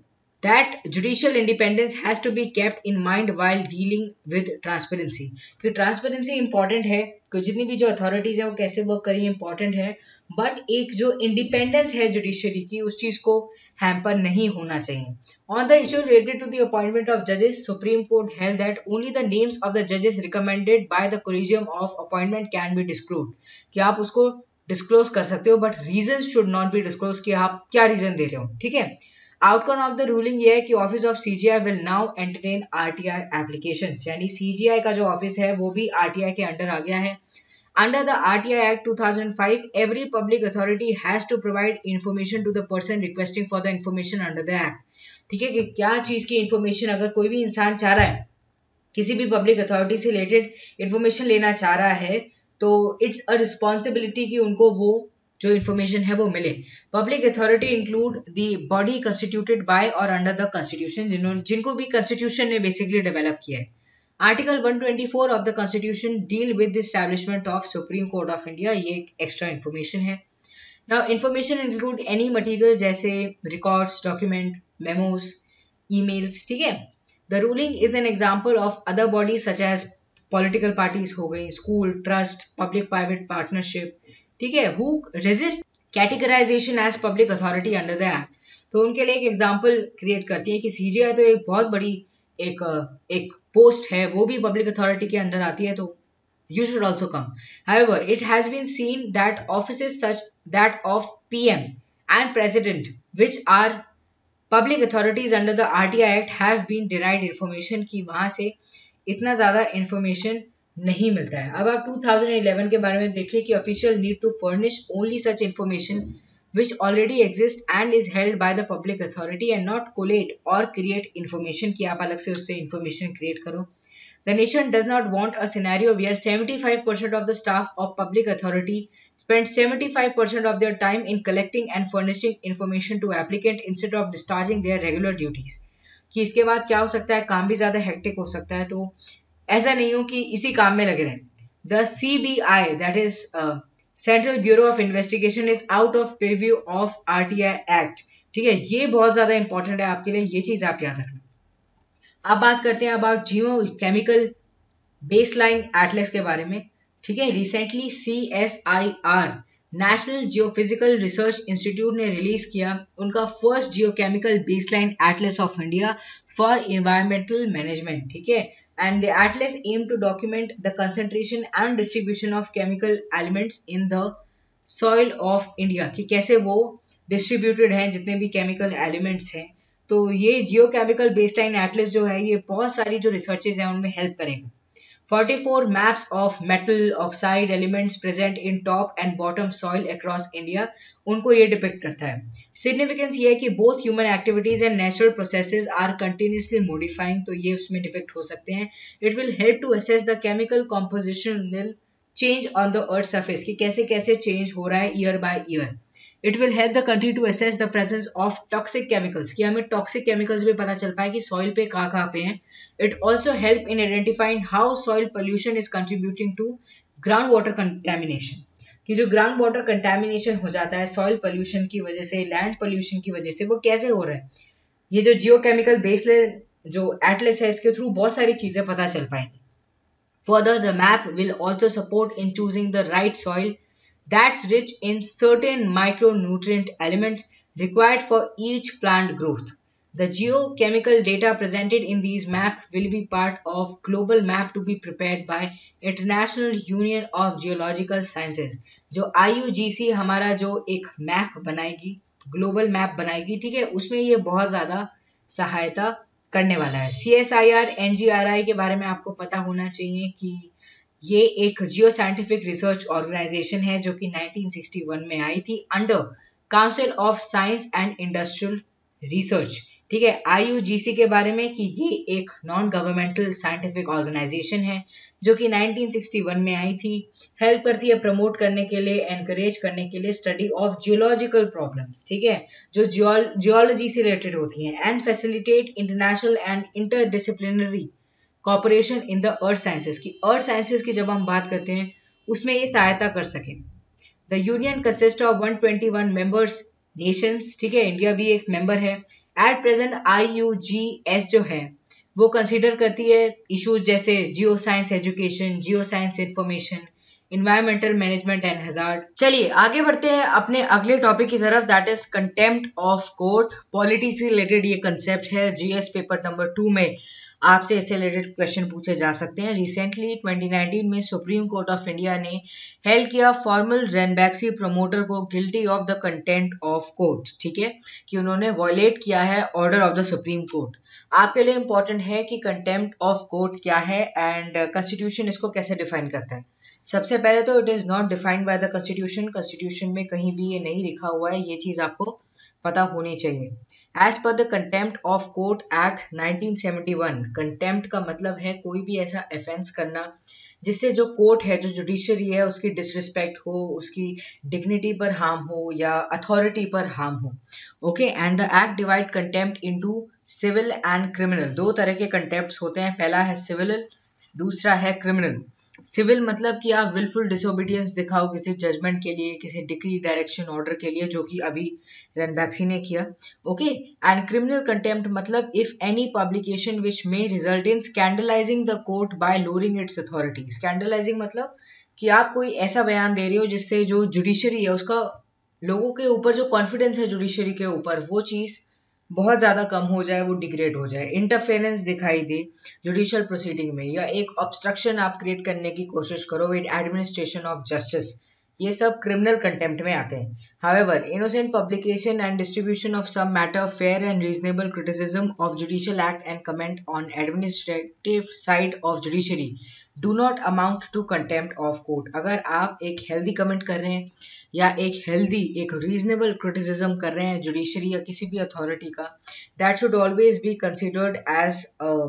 that judicial independence has to be kept in mind while dealing with transparency। कि ट्रांसपेरेंसी इंपॉर्टेंट है, कि जितनी भी जो अथॉरिटीज है वो कैसे वर्क करी इंपॉर्टेंट है, बट एक जो इंडिपेंडेंस है जुडिशरी की उस चीज को हैम्पर नहीं होना चाहिए। On the issue related to the appointment of जजेस, supreme court held that only the names of the जजेस recommended by the collegium of appointment can be disclose, कि आप उसको डिस्क्लोज कर सकते हो but reason should not be disclose, कि आप क्या रीजन दे रहे हो। ठीक है, आउटकम ऑफ द रूलिंग ये है कि office of CGI will now entertain RTI applications, यानी CGI का जो ऑफिस है वो भी RTI के अंडर आ गया है। Under the RTI Act 2005, every public authority has to provide information to the person requesting for the information under the Act। ठीक है, कि क्या चीज की इंफॉर्मेशन अगर कोई भी इंसान चाह रहा है, किसी भी पब्लिक अथॉरिटी से रिलेटेड इंफॉर्मेशन लेना चाह रहा है, तो इट्स अ रिस्पॉन्सिबिलिटी कि उनको वो जो इन्फॉर्मेशन है वो मिले। Public authority include the body constituted by और अंडर द कॉन्स्टिट्यूशन, जिनको भी कॉन्स्टिट्यूशन ने बेसिकली डेवलप किया है। Article 124 of the constitution deal with the establishment of supreme court of India, ये एक एक्स्ट्रा इन्फॉर्मेशन है। Now information include any material जैसे रिकॉर्ड्स, डॉक्यूमेंट, मेमोज, ईमेल्स। ठीक है, the ruling is an example of other bodies such as political parties हो गई, school, trust, public private partnership, ठीक है, who resist categorization as public authority under the act. तो उनके लिए एक एग्जांपल क्रिएट करती है कि CGI तो एक बहुत बड़ी एक पोस्ट है, वो भी पब्लिक अथॉरिटी के अंडर आती है, तो you should also come. However, it has been seen that offices such that of PM and President, which are public authorities under the RTI Act, have been denied information कि वहां से इतना ज़्यादा information नहीं मिलता है. अब आप 2011 के बारे में देखिए कि official need to furnish only such information which already exists and is held by the public authority and not collate or create information कि आप अलग से उससे information create करो. The nation does not want a scenario where 75% of the staff of public authority spend 75% of their time in collecting and furnishing information to applicant instead of discharging their regular duties. कि इसके बाद क्या हो सकता है, काम भी ज़्यादा हेक्टिक हो सकता है, तो ऐसा नहीं हो कि इसी काम में लगे रहें. The CBI, that is Central Bureau of Investigation, is out of purview of RTI Act. ठीक है, ये बहुत ज़्यादा इंपॉर्टेंट है आपके लिए, ये चीज़ आप याद रखना. अब बात करते हैं about geochemical baseline atlas के बारे में. ठीक है, recently CSIR national geophysical research institute ने रिलीज किया उनका first geochemical baseline atlas of India for environmental management. ठीक है, and the atlas aim to document the concentration and distribution of chemical elements in the soil of India, कि कैसे वो distributed हैं जितने भी केमिकल एलिमेंट्स हैं. तो ये जियोकेमिकल बेसलाइन एटलस जो है ये बहुत सारी जो रिसर्चेज हैं उनमें हेल्प करेगा. 44 maps of metal oxide elements present in top and bottom soil across India उनको ये डिपिक्ट करता है. सिग्निफिकेंस ये है कि both human activities and natural processes are continuously modifying, तो ये उसमें डिपिक्ट हो सकते हैं. It will help to assess the chemical compositional change on the earth surface, कि कैसे कैसे चेंज हो रहा है year by year. It will help the country to assess the presence of toxic chemicals, कि हमें toxic chemicals भी पता चल पाए कि soil पे कहाँ पे हैं. It also help in identifying how soil pollution is contributing to groundwater contamination, कि जो ग्राउंड वाटर कंटेमिनेशन हो जाता है सॉइल पोल्यूशन की वजह से, लैंड पोल्यूशन की वजह से, वो कैसे हो रहा है. ये जो जियोकेमिकल बेसलाइन जो एटलस है इसके थ्रू बहुत सारी चीजें पता चल पाएंगी. Further, the map will also support in choosing the right soil that's rich in certain micronutrient element required for each plant growth. The geochemical data presented in these map will be part of global map to be prepared by International Union of Geological Sciences. जो IUGC हमारा जो एक map बनाएगी, global map बनाएगी, ठीक है, उसमें ये बहुत ज़्यादा सहायता करने वाला है. CSIR NGRI के बारे में आपको पता होना चाहिए कि ये एक जियो साइंटिफिक रिसर्च ऑर्गेनाइजेशन है जो कि 1961 में आई थी under council of science and industrial research. ठीक है, IUGC के बारे में कि ये एक नॉन गवर्नमेंटल साइंटिफिक ऑर्गेनाइजेशन है जो कि 1961 में आई थी. हेल्प करती है प्रमोट करने के लिए, एनकरेज करने के लिए स्टडी ऑफ जियोलॉजिकल प्रॉब्लम्स, ठीक है, जो जियोलॉजी से रिलेटेड होती हैं, and facilitate international and interdisciplinary cooperation in the earth sciences, की अर्थ साइंसेस की जब हम बात करते हैं उसमें ये सहायता कर सके. The union consist of 121 members nations. ठीक है, इंडिया भी एक मेंबर है. एट प्रेजेंट IUGS जो है वो कंसीडर करती है इश्यूज जैसे geoscience education, geoscience information, environmental management and hazard. चलिए आगे बढ़ते हैं अपने अगले टॉपिक की तरफ, that is contempt of court. Polity से रिलेटेड ये कंसेप्ट है. GS पेपर नंबर 2 में आपसे इससे रिलेटेड क्वेश्चन पूछे जा सकते हैं. रिसेंटली 2019 में सुप्रीम कोर्ट ऑफ इंडिया ने हेल्ड किया फॉर्मल रेनबैक्सी प्रमोटर को guilty of the contempt of court. ठीक है, कि उन्होंने वॉयलेट किया है order of the supreme court. आपके लिए इंपॉर्टेंट है कि कंटेम्प्ट ऑफ कोर्ट क्या है एंड कॉन्स्टिट्यूशन इसको कैसे डिफाइन करता है. सबसे पहले तो it is not defined by the constitution. Constitution में कहीं भी ये नहीं लिखा हुआ है, ये चीज आपको पता होनी चाहिए. As per the contempt of court act 1971, contempt का मतलब है कोई भी ऐसा ऑफेंस करना जिससे जो कोर्ट है, जो जुडिशरी है, उसकी डिसरिस्पेक्ट हो, उसकी डिग्निटी पर हार्म हो या अथॉरिटी पर हार्म हो. Okay, and the act divide contempt into civil and criminal. दो तरह के कंटेम्प्ट होते हैं, पहला है सिविल, दूसरा है क्रिमिनल. सिविल मतलब कि आप विलफुल डिसोबीडियंस दिखाओ किसी जजमेंट के लिए, किसी डिक्री डायरेक्शन ऑर्डर के लिए, जो कि अभी रेनबैक्सी ने किया. ओके, एंड क्रिमिनल कंटेम्प्ट मतलब if any publication which may result in scandalizing the court by lowering its authority. Scandalizing मतलब कि आप कोई ऐसा बयान दे रहे हो जिससे जो जुडिशरी है उसका, लोगों के ऊपर जो कॉन्फिडेंस है जुडिशरी के ऊपर, वो चीज बहुत ज़्यादा कम हो जाए, वो डिग्रेड हो जाए, इंटरफेरेंस दिखाई दे जुडिशियल प्रोसीडिंग में, या एक ऑब्स्ट्रक्शन आप क्रिएट करने की कोशिश करो विद एडमिनिस्ट्रेशन ऑफ जस्टिस, ये सब क्रिमिनल कंटेम्प्ट में आते हैं. However, innocent publication and distribution of some matter, fair and reasonable criticism of judicial act and comment on administrative side of judiciary do not amount to contempt of court. अगर आप एक healthy comment कर रहे हैं या एक healthy एक reasonable criticism कर रहे हैं जुडिशरी या किसी भी अथॉरिटी का, that should always be considered as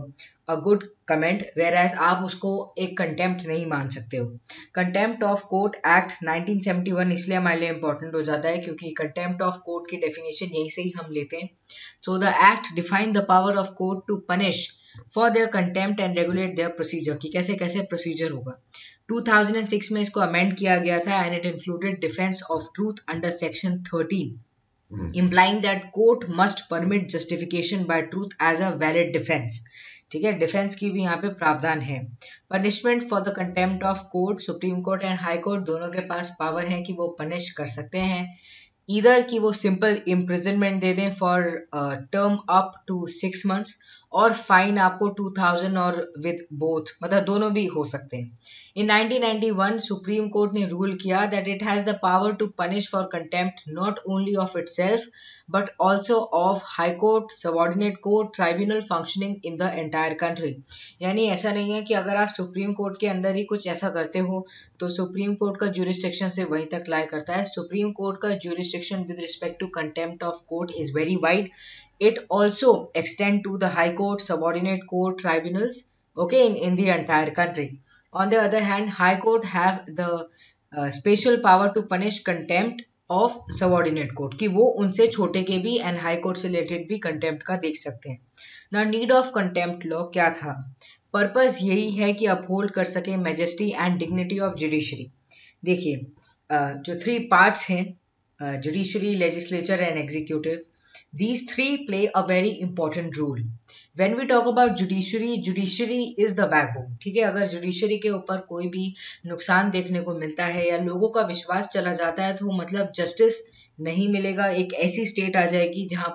a good comment, whereas आप उसको एक कंटेम्प्ट नहीं मान सकते हो. कंटेम्प्ट ऑफ कोर्ट एक्ट 1971 इसलिए हमारे लिए इंपॉर्टेंट हो जाता है क्योंकि कंटेम्प्ट ऑफ कोर्ट की डेफिनेशन यहीं से ही हम लेते हैं. So the act define the power of court to punish for their contempt and regulate their procedure, कि कैसे कैसे प्रोसीजर होगा. 2006 में इसको अमेंड किया गया था and it included defence of truth under section 13, implying that court must permit justification by truth as a valid defense. ठीक है, डिफेंस की भी यहाँ पे प्रावधान है. Punishment for the contempt of court, supreme court and high court दोनों के पास पावर है कि वो पनिश कर सकते हैं. इधर कि वो सिंपल इम्प्रिजनमेंट दे दें for term up to 6 months, और फाइन आपको 2000 और विद बोथ, मतलब दोनों भी हो सकते हैं. इन 1991 सुप्रीम कोर्ट ने रूल किया that it has the power to punish for contempt not only of itself but also of high court, subordinate court, tribunal functioning in the entire country. यानी ऐसा नहीं है कि अगर आप सुप्रीम कोर्ट के अंदर ही कुछ ऐसा करते हो तो सुप्रीम कोर्ट का ज्यूरिसडिक्शन से वहीं तक लाई करता है. सुप्रीम कोर्ट का jurisdiction with respect to contempt of court is very wide. It also extend to the high court, subordinate court, tribunals, okay, in the entire country. On the other hand, high court have the special power to punish contempt of subordinate court, कि वो उनसे छोटे के भी and high court से related भी contempt का देख सकते हैं. Now need of contempt law क्या था? Purpose यही है कि uphold कर सके majesty and dignity of judiciary. देखिए जो 3 parts हैं, judiciary, legislature and executive, these 3 play a very important role. When we talk about judiciary, judiciary is the backbone. ठीक है, अगर judiciary के ऊपर कोई भी नुकसान देखने को मिलता है या लोगों का विश्वास चला जाता है तो मतलब जस्टिस नहीं मिलेगा. एक ऐसी स्टेट आ जाएगी जहां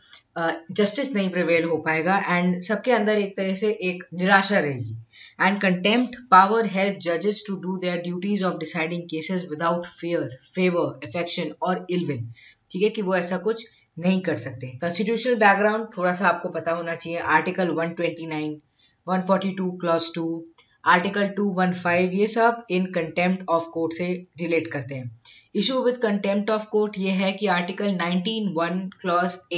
पर जस्टिस नहीं प्रिवेल हो पाएगा एंड सबके अंदर एक तरह से एक निराशा रहेगी. एंड कंटेम्प्ट पावर हेल्प जजेस to do their duties of deciding cases without fear, favour, affection और इल विल. ठीक है, कि वो ऐसा कुछ नहीं कर सकते. कॉन्स्टिट्यूशनल बैकग्राउंड थोड़ा सा आपको पता होना चाहिए. आर्टिकल 129, 142 क्लॉज 2, आर्टिकल 215, ये सब इन कंटेम्प्ट ऑफ कोर्ट से रिलेट करते हैं. Issue with contempt of court ये है कि article 19(1) clause A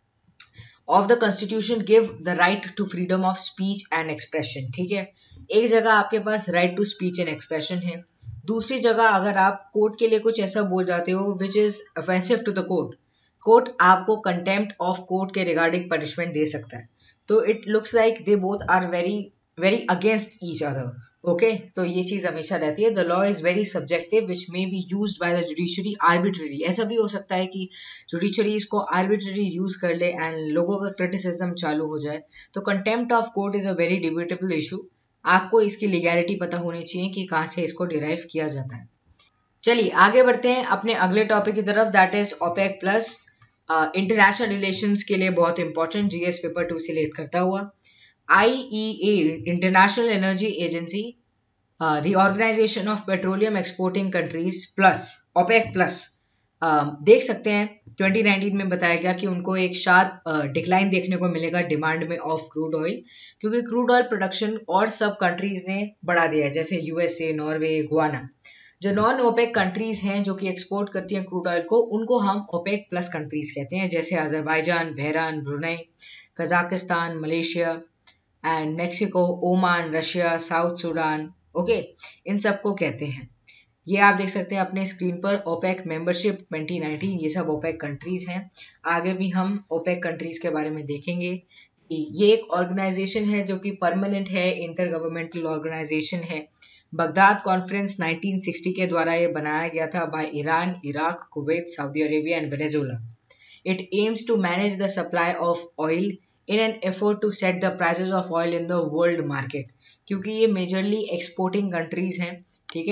of the constitution give the right to freedom of speech and expression. ठीक है, एक जगह आपके पास right to speech and expression है, दूसरी जगह अगर आप कोर्ट के लिए कुछ ऐसा बोल जाते हो which is offensive to the court, court आपको कंटेम्प्ट ऑफ कोर्ट के रिगार्डिंग पनिशमेंट दे सकता है. तो it looks like they both are very very against each other. Okay, तो ये चीज हमेशा रहती है. The law is very subjective which may be used by the judiciary arbitrary. ऐसा भी हो सकता है कि जुडिशरी इसको आर्बिट्ररी यूज कर ले एंड लोगों का क्रिटिसिज्म चालू हो जाए. तो contempt of court is a very debatable issue. आपको इसकी लीगैलिटी पता होनी चाहिए कि कहाँ से इसको डिराइव किया जाता है. चलिए आगे बढ़ते हैं अपने अगले टॉपिक की तरफ, that is OPEC plus. International relations के लिए बहुत इंपॉर्टेंट, जीएस पेपर 2 से लेट करता हुआ. IEA, international energy agency, the organization of petroleum exporting countries plus, OPEC plus, देख सकते हैं 2019 में बताया गया कि उनको एक शार्प डिक्लाइन देखने को मिलेगा डिमांड में ऑफ क्रूड ऑयल, क्योंकि क्रूड ऑयल प्रोडक्शन और सब कंट्रीज ने बढ़ा दिया है, जैसे USA, नॉर्वे, गुआना. जो नॉन ओपेक कंट्रीज हैं जो कि एक्सपोर्ट करती हैं क्रूड ऑयल को, उनको हम ओपेक प्लस कंट्रीज कहते हैं, जैसे Azerbaijan, Bahrain, Brunei, Kazakhstan, Malaysia and Mexico, Oman, Russia, South Sudan. Okay, इन सबको कहते हैं. ये आप देख सकते हैं अपने स्क्रीन पर, ओपेक मेंबरशिप 2019, ये सब ओपेक कंट्रीज हैं. आगे भी हम ओपेक कंट्रीज के बारे में देखेंगे. ये एक ऑर्गेनाइजेशन है जो कि परमानेंट है, इंटर गवर्नमेंटल ऑर्गेनाइजेशन है. बगदाद कॉन्फ्रेंस 1960 के द्वारा ये बनाया गया था by Iran, Iraq, Kuwait, Saudi Arabia and Venezuela. It aims to manage the supply of oil in an effort to set the prices of oil in the world market, क्योंकि ये majorly exporting countries हैं. ठीक है,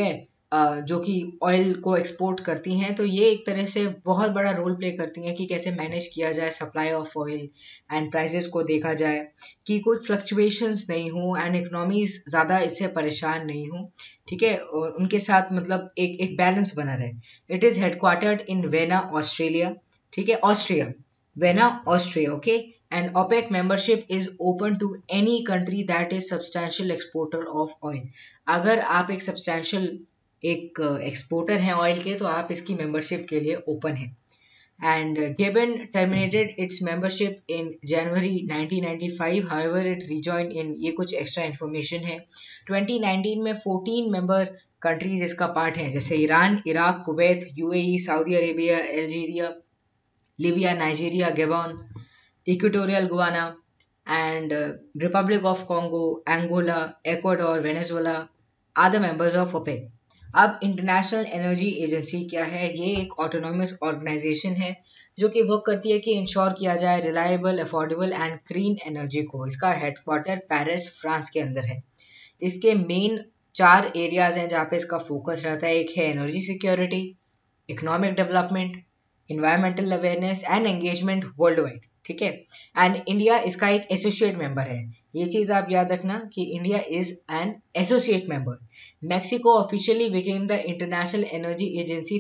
जो कि oil को export करती हैं, तो ये एक तरह से बहुत बड़ा रोल प्ले करती हैं कि कैसे मैनेज किया जाए supply of oil and prices को देखा जाए कि कुछ फ्लक्चुएशंस नहीं हो एंड इकोनॉमीज ज़्यादा इससे परेशान नहीं हो, ठीक है, और उनके साथ मतलब एक बैलेंस बना रहे। It is headquartered in Vienna Australia, ठीक है, Austria, Vienna Austria, okay. And OPEC membership is open to any country that is substantial exporter of oil। अगर आप एक substantial एक एक्सपोर्टर हैं ऑयल के, तो आप इसकी मेंबरशिप के लिए ओपन है। And Gabon terminated its membership in January 1995, however it rejoin in, ये कुछ एक्स्ट्रा इन्फॉर्मेशन है। 2019 में 14 मेंबर कंट्रीज इसका पार्ट हैं, जैसे Iran, Iraq, Kuwait, UAE, Saudi Arabia, Algeria, Libya, Nigeria, Gabon, Equatorial Guinea and Republic of Congo, Angola, Ecuador, Venezuela are the members of OPEC। अब international energy agency क्या है? ये एक ऑटोनॉमस ऑर्गेनाइजेशन है जो कि वर्क करती है कि इंश्योर किया जाए reliable, affordable and clean energy को। इसका हेडक्वार्टर पेरिस, फ्रांस के अंदर है। इसके मेन 4 एरियाज हैं जहाँ पे इसका फोकस रहता है। एक है energy security, economic development, environmental awareness and engagement world wide, ठीक है। एंड इंडिया इसका एक एसोसिएट मेंबर है। ये चीज आप याद रखना कि India is an associate member. Mexico officially became the international energy agency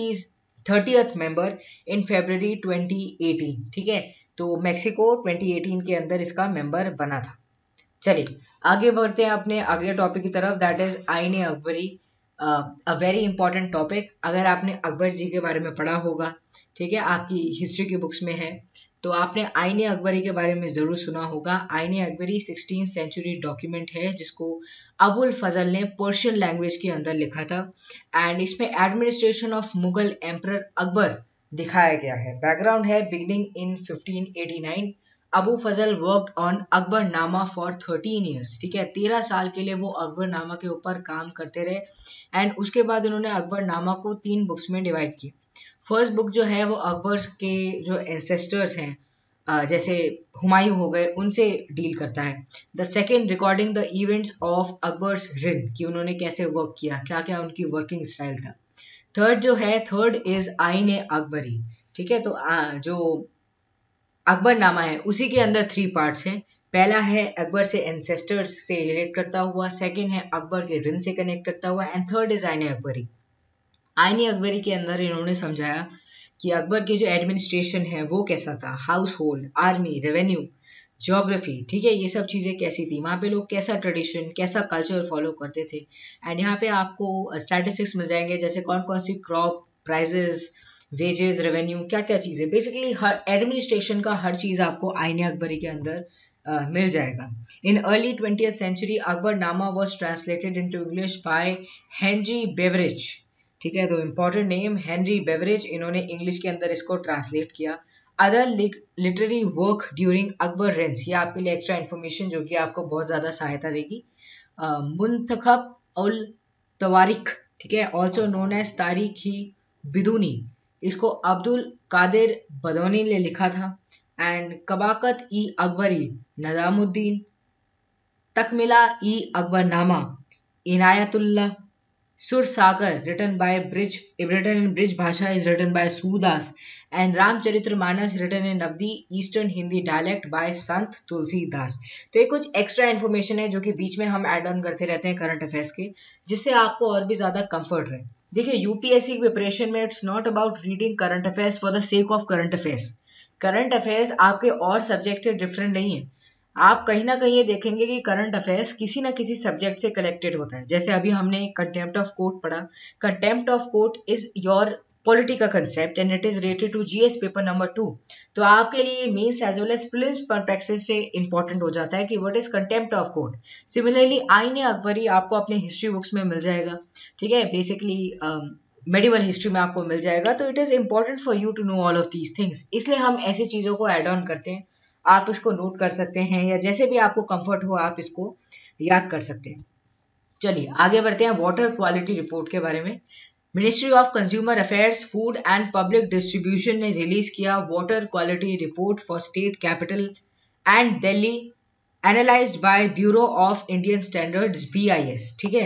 30th member in February 2018, ठीक है। तो मेक्सिको 2018 के अंदर इसका मेंबर बना था। चलिए आगे बढ़ते हैं अपने अगले टॉपिक की तरफ, that is Ain Akbari. A very important topic. अगर आपने अकबर जी के बारे में पढ़ा होगा, ठीक है, आपकी हिस्ट्री की बुक्स में है, तो आपने आईन अकबरी के बारे में ज़रूर सुना होगा। आईन अकबरी 16th सेंचुरी डॉक्यूमेंट है जिसको अबुल फजल ने पर्शियन लैंग्वेज के अंदर लिखा था। एंड इसमें administration of Mughal emperor Akbar दिखाया गया है। बैकग्राउंड है beginning in 1589। Abu Fazl worked on Akbarnama for 13 years, ठीक है, 13 साल के लिए वो अकबरनामा के ऊपर काम करते रहे। एंड उसके बाद उन्होंने अकबरनामा को 3 बुक्स में डिवाइड किया। फर्स्ट बुक जो है वो अकबर के जो एंसेस्टर्स हैं, जैसे हुमायूं हो गए, उनसे डील करता है। The second recording the events of Akbar's reign, कि उन्होंने कैसे वर्क किया, क्या क्या उनकी वर्किंग स्टाइल था। थर्ड जो है, थर्ड इज आईन अकबरी, ठीक है। तो जो अकबरनामा है उसी के अंदर 3 पार्ट्स हैं। पहला है अकबर से एंसेस्टर्स से रिलेट करता हुआ, सेकंड है अकबर के रिन से कनेक्ट करता हुआ, and third is Ain Akbari. आईन अकबरी के अंदर इन्होंने समझाया कि अकबर की जो एडमिनिस्ट्रेशन है वो कैसा था, household, army, revenue, geography, ठीक है, ये सब चीज़ें कैसी थी, वहाँ पे लोग कैसा ट्रेडिशन, कैसा कल्चर फॉलो करते थे। एंड यहाँ पे आपको स्टैटिस्टिक्स मिल जाएंगे, जैसे कौन कौन सी क्रॉप, प्राइजेस, वेजेस, रेवेन्यू, क्या क्या चीज़ें, बेसिकली हर एडमिनिस्ट्रेशन का हर चीज़ आपको आईन अकबरी के अंदर मिल जाएगा। In early 20th century Akbarnama was translated into English by Henry Beveridge, ठीक है, तो इंपॉर्टेंट नेम हेनरी बेवरेज, इन्होंने इंग्लिश के अंदर इसको ट्रांसलेट किया। Other literary work during Akbar reigns, ये आपके लिए एक्स्ट्रा इन्फॉर्मेशन जो कि आपको बहुत ज़्यादा सहायता देगी। मुंतखब उल तवारिख, ठीक है, ऑल्सो नोन एज तारीख ही बिदूनी, इसको अब्दुल कादिर बदौनी ने लिखा था। And Tabaqat i Akbari Nizamuddin, Takmila i Akbarnama Inayatullah, Sur Sagar written by Bridge, written in Bridge भाषा is written by Surdas, and Ramcharitmanas written in Awadhi eastern Hindi dialect by Sant Tulsidas. तो ये कुछ एक्स्ट्रा इन्फॉर्मेशन है जो कि बीच में हम ऐड ऑन करते रहते हैं करंट अफेयर्स के, जिससे आपको और भी ज़्यादा कंफर्ट रहे। देखिए यूपीएससी प्रिपरेशन में it's not about reading current affairs for the sake of current affairs. Current affairs आपके और सब्जेक्ट से डिफरेंट नहीं है। आप कहीं ना कहीं ये देखेंगे कि करंट अफेयर्स किसी ना किसी सब्जेक्ट से कनेक्टेड होता है। जैसे अभी हमने कंटेम्प्ट ऑफ कोर्ट पढ़ा। Contempt of court is your polity का concept and it is related to GS paper number 2। तो आपके लिए mains as well as prelims perspective से इंपॉर्टेंट हो जाता है कि what is contempt of court. Similarly Ain Akbari आपको अपने हिस्ट्री बुक्स में मिल जाएगा, ठीक है, बेसिकली मेडिवल हिस्ट्री में आपको मिल जाएगा। तो it is important for you to know all of these things, इसलिए हम ऐसी चीजों को एड ऑन करते हैं। आप इसको नोट कर सकते हैं या जैसे भी आपको कंफर्ट हो आप इसको याद कर सकते हैं। चलिए आगे बढ़ते हैं वाटर क्वालिटी रिपोर्ट के बारे में। Ministry of consumer affairs, food and public distribution ने रिलीज किया water quality report for state capital and Delhi, analysed by bureau of Indian standards BIS, ठीक है।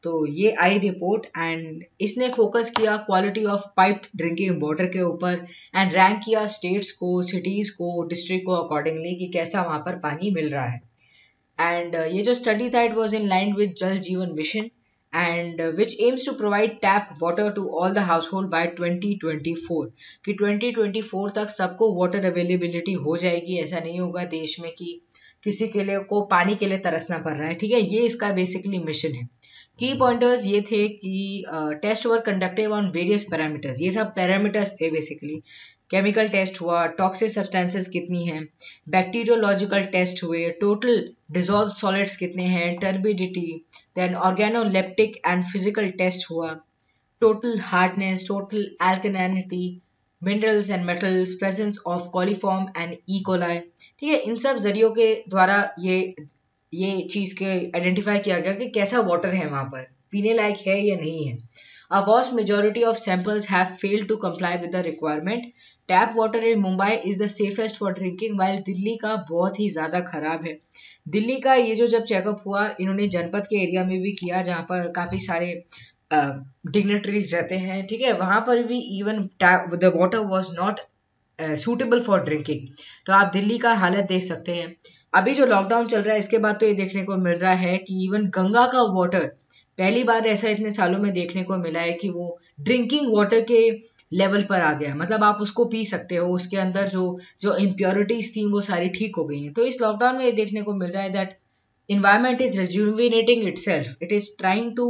तो ये आई रिपोर्ट एंड इसने फोकस किया quality of piped drinking water के ऊपर एंड रैंक किया स्टेट्स को, सिटीज को, डिस्ट्रिक्ट को अकॉर्डिंगली कि कैसा वहाँ पर पानी मिल रहा है। एंड ये जो स्टडी था it was in line with Jal Jeevan mission and which aims to provide tap water to all the household by 2024 कि 2024 तक सबको वाटर अवेलेबिलिटी हो जाएगी। ऐसा नहीं होगा देश में कि किसी के लिए को पानी के लिए तरसना पड़ रहा है, ठीक है। ये इसका बेसिकली मिशन है। की पॉइंटर्स ये थे कि test were conducted on various parameters, ये सब पैरामीटर्स थे बेसिकली। केमिकल टेस्ट हुआ, टॉक्सिक सब्सटेंसेस कितनी हैं, बैक्टीरियोलॉजिकल टेस्ट हुए, टोटल डिजॉल्व सॉलिड्स कितने हैं, turbidity, then organoleptic and physical test हुआ, total hardness, total alkalinity, minerals and metals, presence of coliform and E coli, ठीक है। इन सब जरियों के द्वारा ये चीज के आइडेंटिफाई किया गया कि कैसा वाटर है वहां पर, पीने लायक है या नहीं है। A vast majority of samples have failed to comply with the requirement. Tap water in Mumbai is the safest for drinking, while Delhi का बहुत ही ज़्यादा खराब है। दिल्ली का ये जो जब चेकअप हुआ इन्होंने जनपद के एरिया में भी किया जहाँ पर काफ़ी सारे डिग्नेटरीज रहते हैं, ठीक है। वहाँ पर भी even the water was not suitable for drinking. तो आप दिल्ली का हालत देख सकते हैं। अभी जो लॉकडाउन चल रहा है इसके बाद तो ये देखने को मिल रहा है कि इवन गंगा का वाटर पहली बार ऐसा इतने सालों में देखने को मिला है कि वो ड्रिंकिंग वाटर के लेवल पर आ गया। मतलब आप उसको पी सकते हो, उसके अंदर जो इम्प्योरिटीज थी वो सारी ठीक हो गई हैं। तो इस लॉकडाउन में ये देखने को मिल रहा है that environment is rejuvenating itself, it is trying to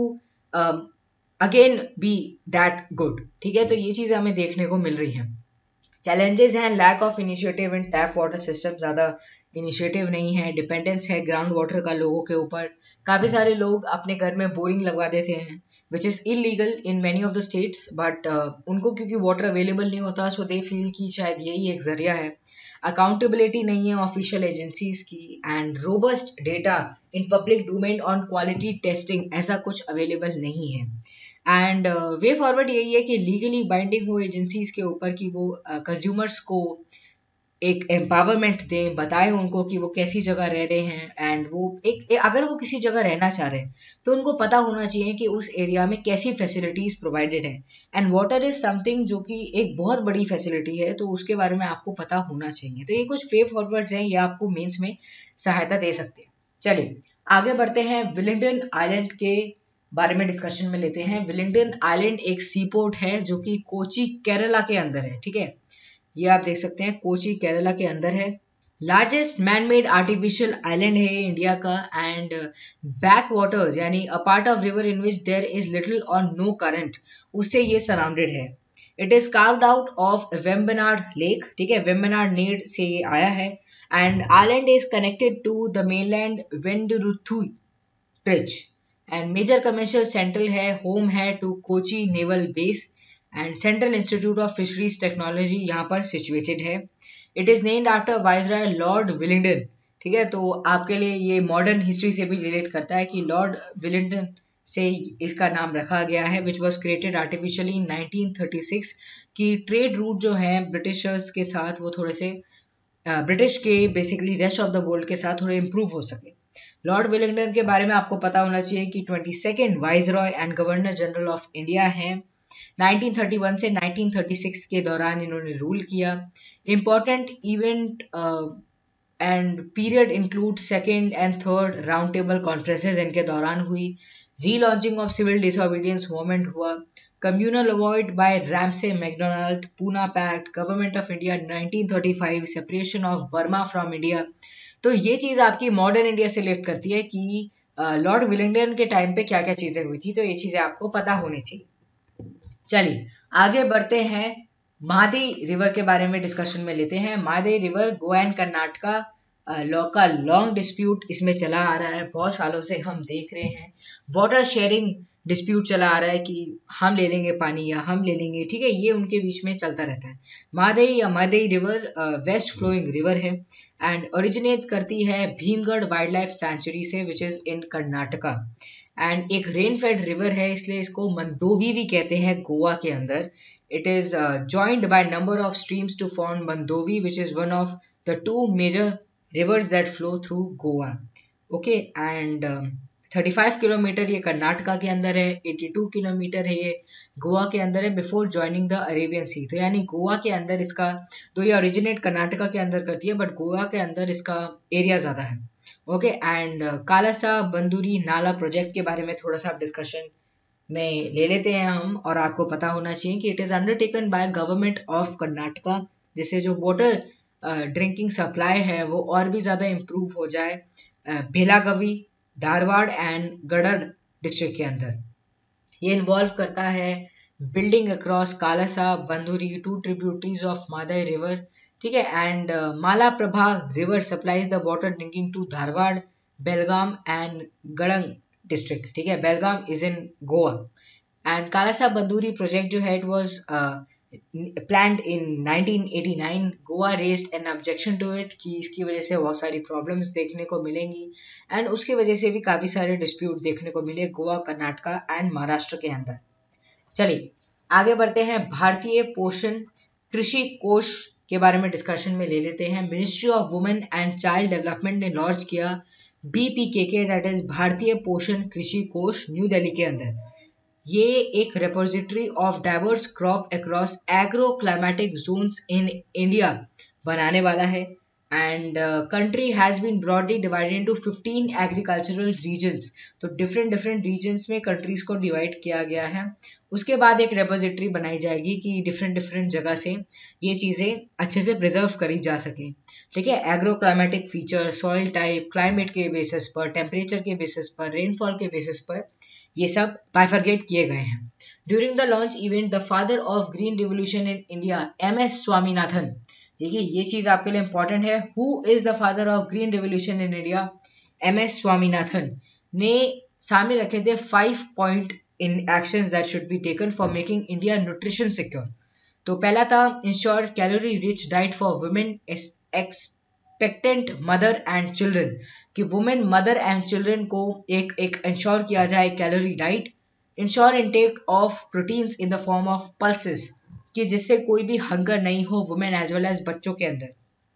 again be that good, ठीक है। तो ये चीज़ हमें देखने को मिल रही है। चैलेंजेस हैं lack of initiative in tap water system, ज़्यादा इनिशिएटिव नहीं है, डिपेंडेंस है ग्राउंड वाटर का लोगों के ऊपर। काफ़ी सारे लोग अपने घर में बोरिंग लगवा देते हैं which is illegal in many of the states, but उनको क्योंकि वाटर अवेलेबल नहीं होता सो दे फील कि शायद यही एक जरिया है। अकाउंटेबिलिटी नहीं है ऑफिशियल एजेंसीज की and robust data in public domain on quality testing ऐसा कुछ अवेलेबल नहीं है। एंड वे फॉरवर्ड यही है कि लीगली बाइंडिंग हो एजेंसीज के ऊपर कि वो कंज्यूमर्स को एक एम्पावरमेंट दें, बताएं उनको कि वो कैसी जगह रह रहे हैं एंड वो अगर वो किसी जगह रहना चाह रहे हैं तो उनको पता होना चाहिए कि उस एरिया में कैसी फैसिलिटीज प्रोवाइडेड है। एंड वाटर इज समथिंग जो कि एक बहुत बड़ी फैसिलिटी है, तो उसके बारे में आपको पता होना चाहिए। तो ये कुछ वे फॉरवर्ड्स हैं, ये आपको मेंस में सहायता दे सकते हैं। चलिए आगे बढ़ते हैं। विलिंगडन आइलैंड के बारे में डिस्कशन में लेते हैं। विलिंगडन आइलैंड एक सी पोर्ट है जो कि कोची केरला के अंदर है, ठीक है। ये आप देख सकते हैं कोची केरला के अंदर है। Largest man made artificial island है इंडिया का एंड बैक वाटर्स यानी a part of river in which there is little और नो करंट, उससे ये सराउंडेड है। It is carved out of Vembanad lake, ठीक है। वेम्बनाड नेड से ये आया है and island is connected to the mainland Venduruthy bridge and major commercial central है, होम है to Kochi naval base and central institute of fisheries technology यहाँ पर सिचुएटेड है। It is named after viceroy lord Willingdon, ठीक है। तो आपके लिए ये मॉडर्न हिस्ट्री से भी रिलेट करता है कि लॉर्ड विलिंगडन से इसका नाम रखा गया है which was created artificially in 1936 की ट्रेड रूट जो है ब्रिटिशर्स के साथ वो थोड़े से ब्रिटिश के basically rest of the world के साथ थोड़े इम्प्रूव हो सके। लॉर्ड विलिंगडन के बारे में आपको पता होना चाहिए कि 22nd viceroy and governor general of India हैं। 1931 से 1936 के दौरान इन्होंने रूल किया। Important event and period include second and third round table conferences इनके दौरान हुई। Relaunching of civil disobedience movement हुआ। Communal award by Ramsay MacDonald, Poona pact, government of India 1935, separation of Burma from India. तो ये चीज़ आपकी modern India से relate करती है कि लॉर्ड विलिंगडन के टाइम पे क्या क्या चीज़ें हुई थी, तो ये चीज़ें आपको पता होनी चाहिए। चलिए आगे बढ़ते हैं। महादेई रिवर के बारे में डिस्कशन में लेते हैं। महादेई रिवर गोवा एंड कर्नाटका का लॉन्ग डिस्प्यूट इसमें चला आ रहा है, बहुत सालों से हम देख रहे हैं। वाटर शेयरिंग डिस्प्यूट चला आ रहा है कि हम ले लेंगे पानी या हम ले लेंगे, ठीक है। ये उनके बीच में चलता रहता है। महादेई या Mahadei river west flowing river है एंड ओरिजिनेट करती है भीमगढ़ वाइल्ड लाइफ सेंचुरी से which is in Karnataka and एक रेन फेड रिवर है, इसलिए इसको मंदोवी भी कहते हैं गोवा के अंदर। It is joined by number of streams to form Mandovi which is one of the 2 major rivers that flow through Goa. Okay, and 35 kilometre ये कर्नाटका के अंदर है, 82 किलोमीटर है ये गोवा के अंदर है before joining the Arabian sea. तो यानी गोवा के अंदर इसका, तो ये ओरिजिनेट कर्नाटका के अंदर करती है बट गोवा के अंदर इसका एरिया ज़्यादा है। ओके, एंड कालासा बंदूरी नाला प्रोजेक्ट के बारे में थोड़ा सा डिस्कशन में ले लेते हैं हम, और आपको पता होना चाहिए कि it is undertaken by government of Karnataka, जिससे जो वाटर ड्रिंकिंग सप्लाई है वो और भी ज़्यादा इम्प्रूव हो जाए बेलागवी, धारवाड़ एंड गढ़ डिस्ट्रिक्ट के अंदर। ये इन्वॉल्व करता है building across Kalasa Banduri, two tributaries of Mahadayi river, ठीक है, and Malaprabha river supplies the water drinking to Dharwad, Belgaum and Gadag district, ठीक है, Belgaum is in Goa. And Kalasa Banduri project जो है it was planned in 1989. Goa raised an objection to it कि इसकी वजह से बहुत सारी प्रॉब्लम्स देखने को मिलेंगी, एंड उसकी वजह से भी काफ़ी सारे डिस्प्यूट देखने को मिले गोवा, कर्नाटका एंड महाराष्ट्र के अंदर। चलिए आगे बढ़ते हैं, भारतीय पोषण कृषि कोष के बारे में डिस्कशन में ले लेते हैं। Ministry of women and child development ने लॉन्च किया BPKK, that is Bharatiya Poshan कृषि कोष, न्यू दिल्ली के अंदर। ये एक repository of diverse crop across agro climatic zones in India बनाने वाला है, and country has been broadly divided into 15 agricultural regions. तो डिफरेंट डिफरेंट रीजन्स में कंट्रीज को डिवाइड किया गया है। उसके बाद एक रेपोजिटरी बनाई जाएगी कि डिफरेंट डिफरेंट जगह से ये चीज़ें अच्छे से प्रिजर्व करी जा सकें, ठीक है। Agro climatic feature, soil type, climate के बेसिस पर, टेम्परेचर के बेसिस पर, रेनफॉल के बेसिस पर ये सब बाइफरगेट किए गए हैं। During the launch event the father of green revolution in India MS Swaminathan, देखिए ये चीज आपके लिए इंपॉर्टेंट है, who is the father of green revolution in India, MS Swaminathan ने सामने रखे थे 5 point in actions that should be taken for making India nutrition secure. तो पहला था ensure calorie rich diet for women expectant mother and children, कि women mother and children को एक इंश्योर किया जाए calorie diet. Ensure intake of proteins in the form of pulses, कि जिससे कोई भी हंगर नहीं हो वुमेन एज वेल एज बच्चों के अंदर।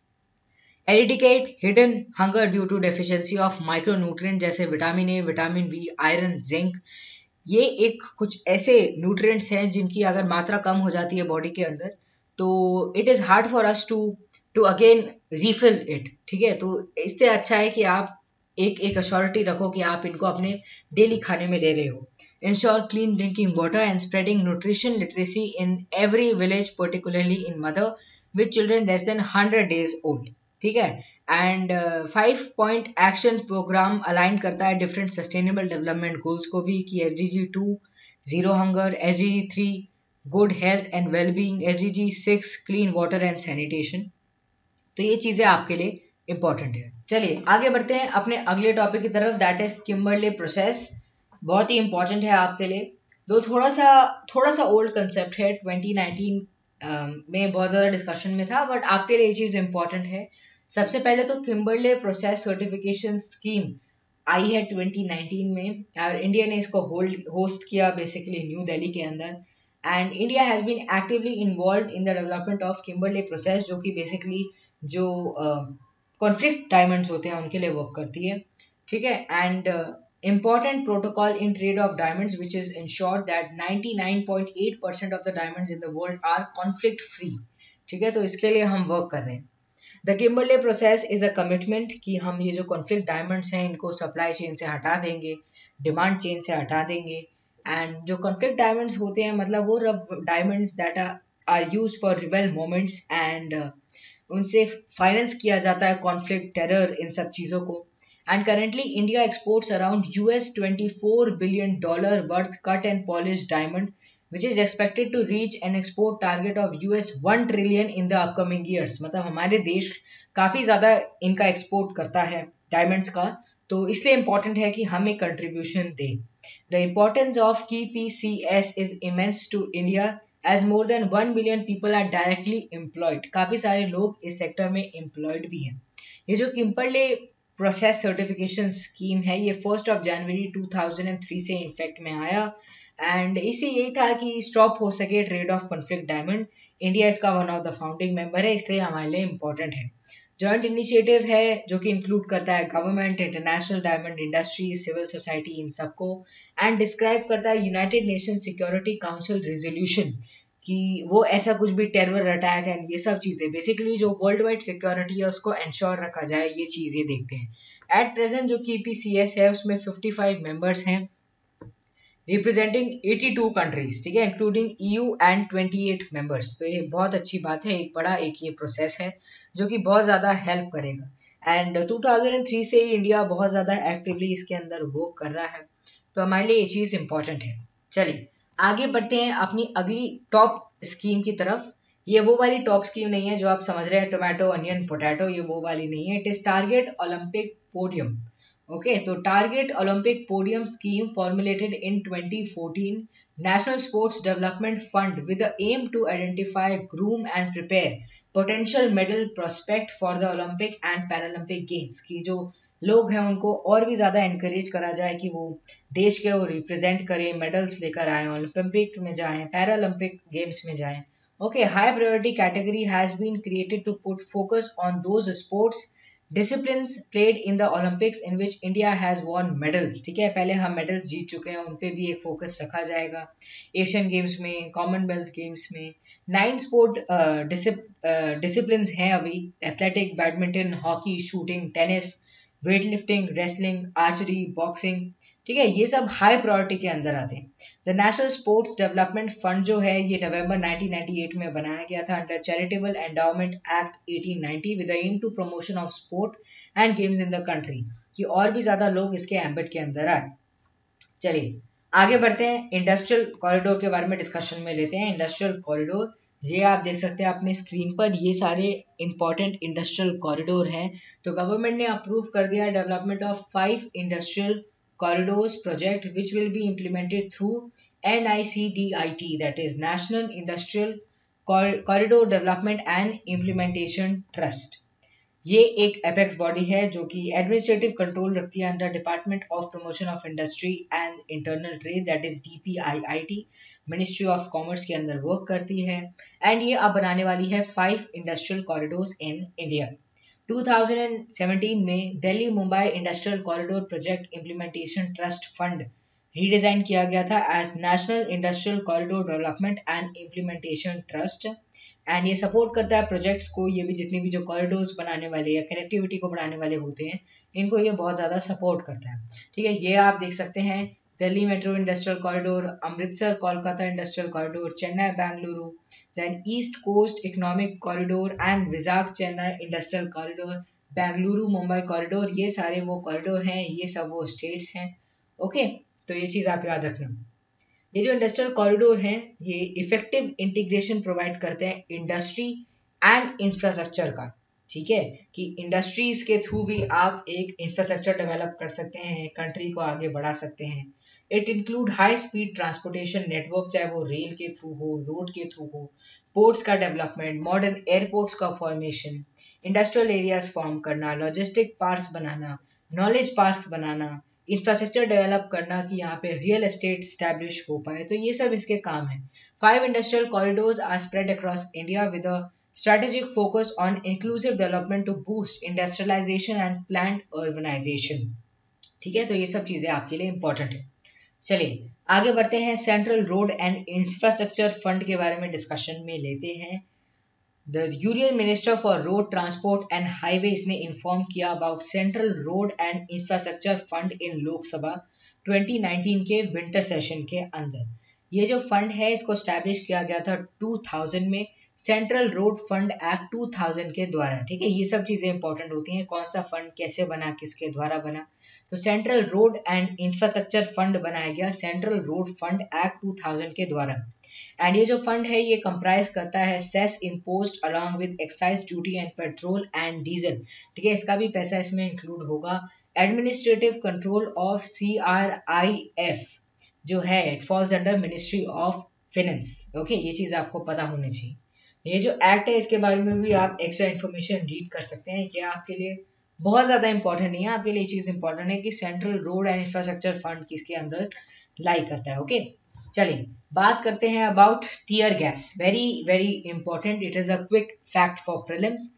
Eradicate hidden hunger due to deficiency of micronutrient जैसे vitamin A, vitamin B, iron, zinc. ये एक कुछ ऐसे न्यूट्रिएंट्स हैं जिनकी अगर मात्रा कम हो जाती है बॉडी के अंदर तो it is hard for us to again refill it, ठीक है। तो इससे अच्छा है कि आप एक अश्योरिटी रखो कि आप इनको अपने डेली खाने में ले रहे हो। Ensure clean drinking water and spreading nutrition literacy in every village, particularly in mother with children less than 100 days old, ठीक है। And 5 point action programme align करता है डिफरेंट सस्टेनेबल डेवलपमेंट गोल्स को भी, कि SDG 2 zero hunger, SDG 3 good health and wellbeing, SDG 6 clean water and sanitation. तो ये चीज़ें आपके लिए इंपॉर्टेंट है। चलिए आगे बढ़ते हैं अपने अगले टॉपिक की तरफ, दैट इज किम्बरले प्रोसेस। बहुत ही इंपॉर्टेंट है आपके लिए। दो थोड़ा सा ओल्ड कंसेप्ट है, 2019 में बहुत ज़्यादा डिस्कशन में था, बट आपके लिए ये चीज़ इंपॉर्टेंट है। सबसे पहले तो किम्बरले प्रोसेस सर्टिफिकेशन स्कीम आई है 2019 में, और इंडिया ने इसको होस्ट किया बेसिकली न्यू दिल्ली के अंदर। And India has been actively involve in the development of Kimberley process, जो कि बेसिकली जो कॉन्फ्लिक्ट डायमंड्स होते हैं उनके लिए वर्क करती है, ठीक है। And important protocol in trade of diamonds which is ensured that 99.8% of the diamonds in the world are conflict free, ठीक है। तो इसके लिए हम वर्क कर रहे हैं। The Kimberley process is a commitment कि हम ये जो कॉन्फ्लिक्ट डायमंड्स हैं इनको सप्लाई चेन से हटा देंगे, डिमांड चेन से हटा देंगे। एंड जो कॉन्फ्लिक्ट डायमंड्स होते हैं मतलब वो diamonds that are used for rebel movements, and उनसे फाइनेंस किया जाता है कॉन्फ्लिक्ट, टेरर, इन सब चीज़ों को। And currently, India exports around $24 billion worth cut and polished diamond, which is expected to reach an export target of $1 trillion in the upcoming years. मतलब हमारे देश काफ़ी ज़्यादा इनका एक्सपोर्ट करता है डायमंड्स का, तो इसलिए इम्पॉर्टेंट है कि हम एक कंट्रीब्यूशन दें। The importance of KPCS is immense to India as more than 1 million people are directly employed. काफ़ी सारे लोग इस सेक्टर में एम्प्लॉयड भी हैं। ये जो किम्बरले प्रोसेस सर्टिफिकेशन स्कीम है ये 1 जनवरी 2003 से इफेक्ट में आया, एंड इसे यही था कि स्टॉप हो सके trade of conflict diamond. India इसका one of the founding member है, इसलिए हमारे लिए इम्पोर्टेंट है। जॉइंट इनिशिएटिव है जो कि इंक्लूड करता है government, international diamond industry, civil society, इन सबको, एंड डिस्क्राइब करता है united nation security council resolution कि वो ऐसा कुछ भी टेरर अटैक एंड ये सब चीज़ें बेसिकली जो वर्ल्ड वाइड सिक्योरिटी है उसको इंश्योर रखा जाए, ये चीज़ें देखते हैं। एट प्रेजेंट जो कि पीसीएस है उसमें 55 मेंबर्स हैं रिप्रेजेंटिंग 82 कंट्रीज, ठीक है, इंक्लूडिंग ईयू एंड 28 मेंबर्स। तो ये बहुत अच्छी बात है, एक बड़ा एक ये प्रोसेस है जो कि बहुत ज़्यादा हेल्प करेगा। एंड 2003 से ही इंडिया बहुत ज़्यादा एक्टिवली इसके अंदर वर्क कर रहा है, तो हमारे लिए ये चीज़ इंपॉर्टेंट है। चलिए आगे बढ़ते हैं अपनी अगली टॉप स्कीम की तरफ। ये वो वाली टॉप स्कीम नहीं है जो आप समझ रहे हैं टोमेटो, अनियन, पोटैटो, ये वो वाली नहीं है। It is target Olympic podium. Okay, तो target Olympic podium scheme formulated in 2014 national sports development fund with the aim to identify, groom and prepare potential medal prospect for the Olympic and Paralympic games की जो लोग हैं उनको और भी ज़्यादा encourage करा जाए कि वो देश के वो रिप्रेजेंट करें, मेडल्स लेकर आए, ओलंपिक में जाएं, पैरालंपिक गेम्स में जाएं। Okay, high priority category has been created to put focus on those sports disciplines played in the Olympics in which India has won medals. ठीक है, पहले हम मेडल्स जीत चुके हैं, उन पर भी एक फोकस रखा जाएगा। एशियन गेम्स में, कॉमनवेल्थ गेम्स में 9 स्पोर्ट डिसिप्लिन्स हैं अभी, athletic, badminton, hockey, shooting, tennis, weightlifting, wrestling, archery, boxing. ठीक है, ये सब हाई प्रायोरिटी के अंदर आते हैं। The national sports development fund जो है ये नवंबर 1998 में बनाया गया था under charitable endowment act 1890 with the aim to promotion of sport and games in the country, कि और भी ज्यादा लोग इसके एम्बिट के अंदर आए। चलिए आगे बढ़ते हैं, इंडस्ट्रियल कॉरिडोर के बारे में डिस्कशन में लेते हैं। इंडस्ट्रियल कॉरिडोर, ये आप देख सकते हैं अपने स्क्रीन पर, ये सारे इंपॉर्टेंट इंडस्ट्रियल कॉरिडोर हैं। तो गवर्नमेंट ने अप्रूव कर दिया development of 5 industrial corridors project which will be implemented through NICDIT, that is National Industrial Corridor Development and Implementation Trust। ये एक एपेक्स बॉडी है जो कि एडमिनिस्ट्रेटिव कंट्रोल रखती है under department of promotion of industry and internal trade, that is DPIIT, ministry of commerce के अंदर work करती है। एंड ये अब बनाने वाली है 5 इंडस्ट्रियल कॉरिडोर्स इन इंडिया। 2017 में Delhi Mumbai industrial corridor project implementation trust fund redesign किया गया था as national industrial corridor development and implementation trust. And ये सपोर्ट करता है प्रोजेक्ट्स को, ये भी जितनी भी जो कॉरिडोर्स बनाने वाले या कनेक्टिविटी को बढ़ाने वाले होते हैं इनको ये बहुत ज़्यादा सपोर्ट करता है। ठीक है, ये आप देख सकते हैं Delhi metro industrial corridor, Amritsar Kolkata industrial corridor, Chennai Bengaluru, then East Coast Economic Corridor and Vizag Chennai Industrial Corridor, Bengaluru Mumbai corridor, ये सारे वो कॉरिडोर हैं, ये सब वो स्टेट्स हैं। ओके, तो ये चीज़ आप याद रखना। ये जो इंडस्ट्रियल कॉरिडोर हैं ये इफेक्टिव इंटीग्रेशन प्रोवाइड करते हैं इंडस्ट्री एंड इंफ्रास्ट्रक्चर का। ठीक है, कि इंडस्ट्रीज के थ्रू भी आप एक इंफ्रास्ट्रक्चर डेवलप कर सकते हैं, कंट्री को आगे बढ़ा सकते हैं। It include high speed transportation network, चाहे वो रेल के थ्रू हो, रोड के थ्रू हो, पोर्ट्स का डेवलपमेंट, मॉडर्न एयरपोर्ट्स का फॉर्मेशन, इंडस्ट्रियल एरियाज फॉर्म करना, लॉजिस्टिक पार्क्स बनाना, नॉलेज पार्क्स बनाना, इंफ्रास्ट्रक्चर डेवलप करना कि यहाँ पे रियल एस्टेट स्टैब्लिश हो पाए, तो ये सब इसके काम है। 5 industrial corridors are spread across India with a strategic focus on inclusive development to boost industrialization and planned urbanization। ठीक है, तो ये सब चीजें आपके लिए इंपॉर्टेंट है। चलिए आगे बढ़ते हैं, central road and infrastructure fund के बारे में डिस्कशन में लेते हैं। The union minister for road transport and highways ने इन्फॉर्म किया about central road and infrastructure fund in Lok Sabha 2019 के विंटर सेशन के अंदर। ये जो फंड है इसको स्टैब्लिश किया गया था 2000 में सेंट्रल रोड फंड एक्ट 2000 के द्वारा। ठीक है, ये सब चीज़ें इंपॉर्टेंट होती हैं, कौन सा फंड कैसे बना, किसके द्वारा बना। तो central road and infrastructure fund बनाया गया सेंट्रल रोड फंड एक्ट 2000 के द्वारा। एंड ये जो फंड है ये कंप्राइज करता है cess imposed along with excise duty and petrol and diesel. ठीक है, इसका भी पैसा इसमें इंक्लूड होगा। एडमिनिस्ट्रेटिव कंट्रोल ऑफ CRIF जो है it falls under ministry of finance. Okay, ये चीज़ आपको पता होनी चाहिए। ये जो एक्ट है इसके बारे में भी आप एक्स्ट्रा इन्फॉर्मेशन रीड कर सकते हैं, ये आपके लिए बहुत ज़्यादा इंपॉर्टेंट नहीं है, आपके लिए चीज़ इंपॉर्टेंट है कि central road and infrastructure fund किसके अंदर लाई करता है। ओके, चलिए बात करते हैं about tear gas, very very important, it is a quick fact for prelims.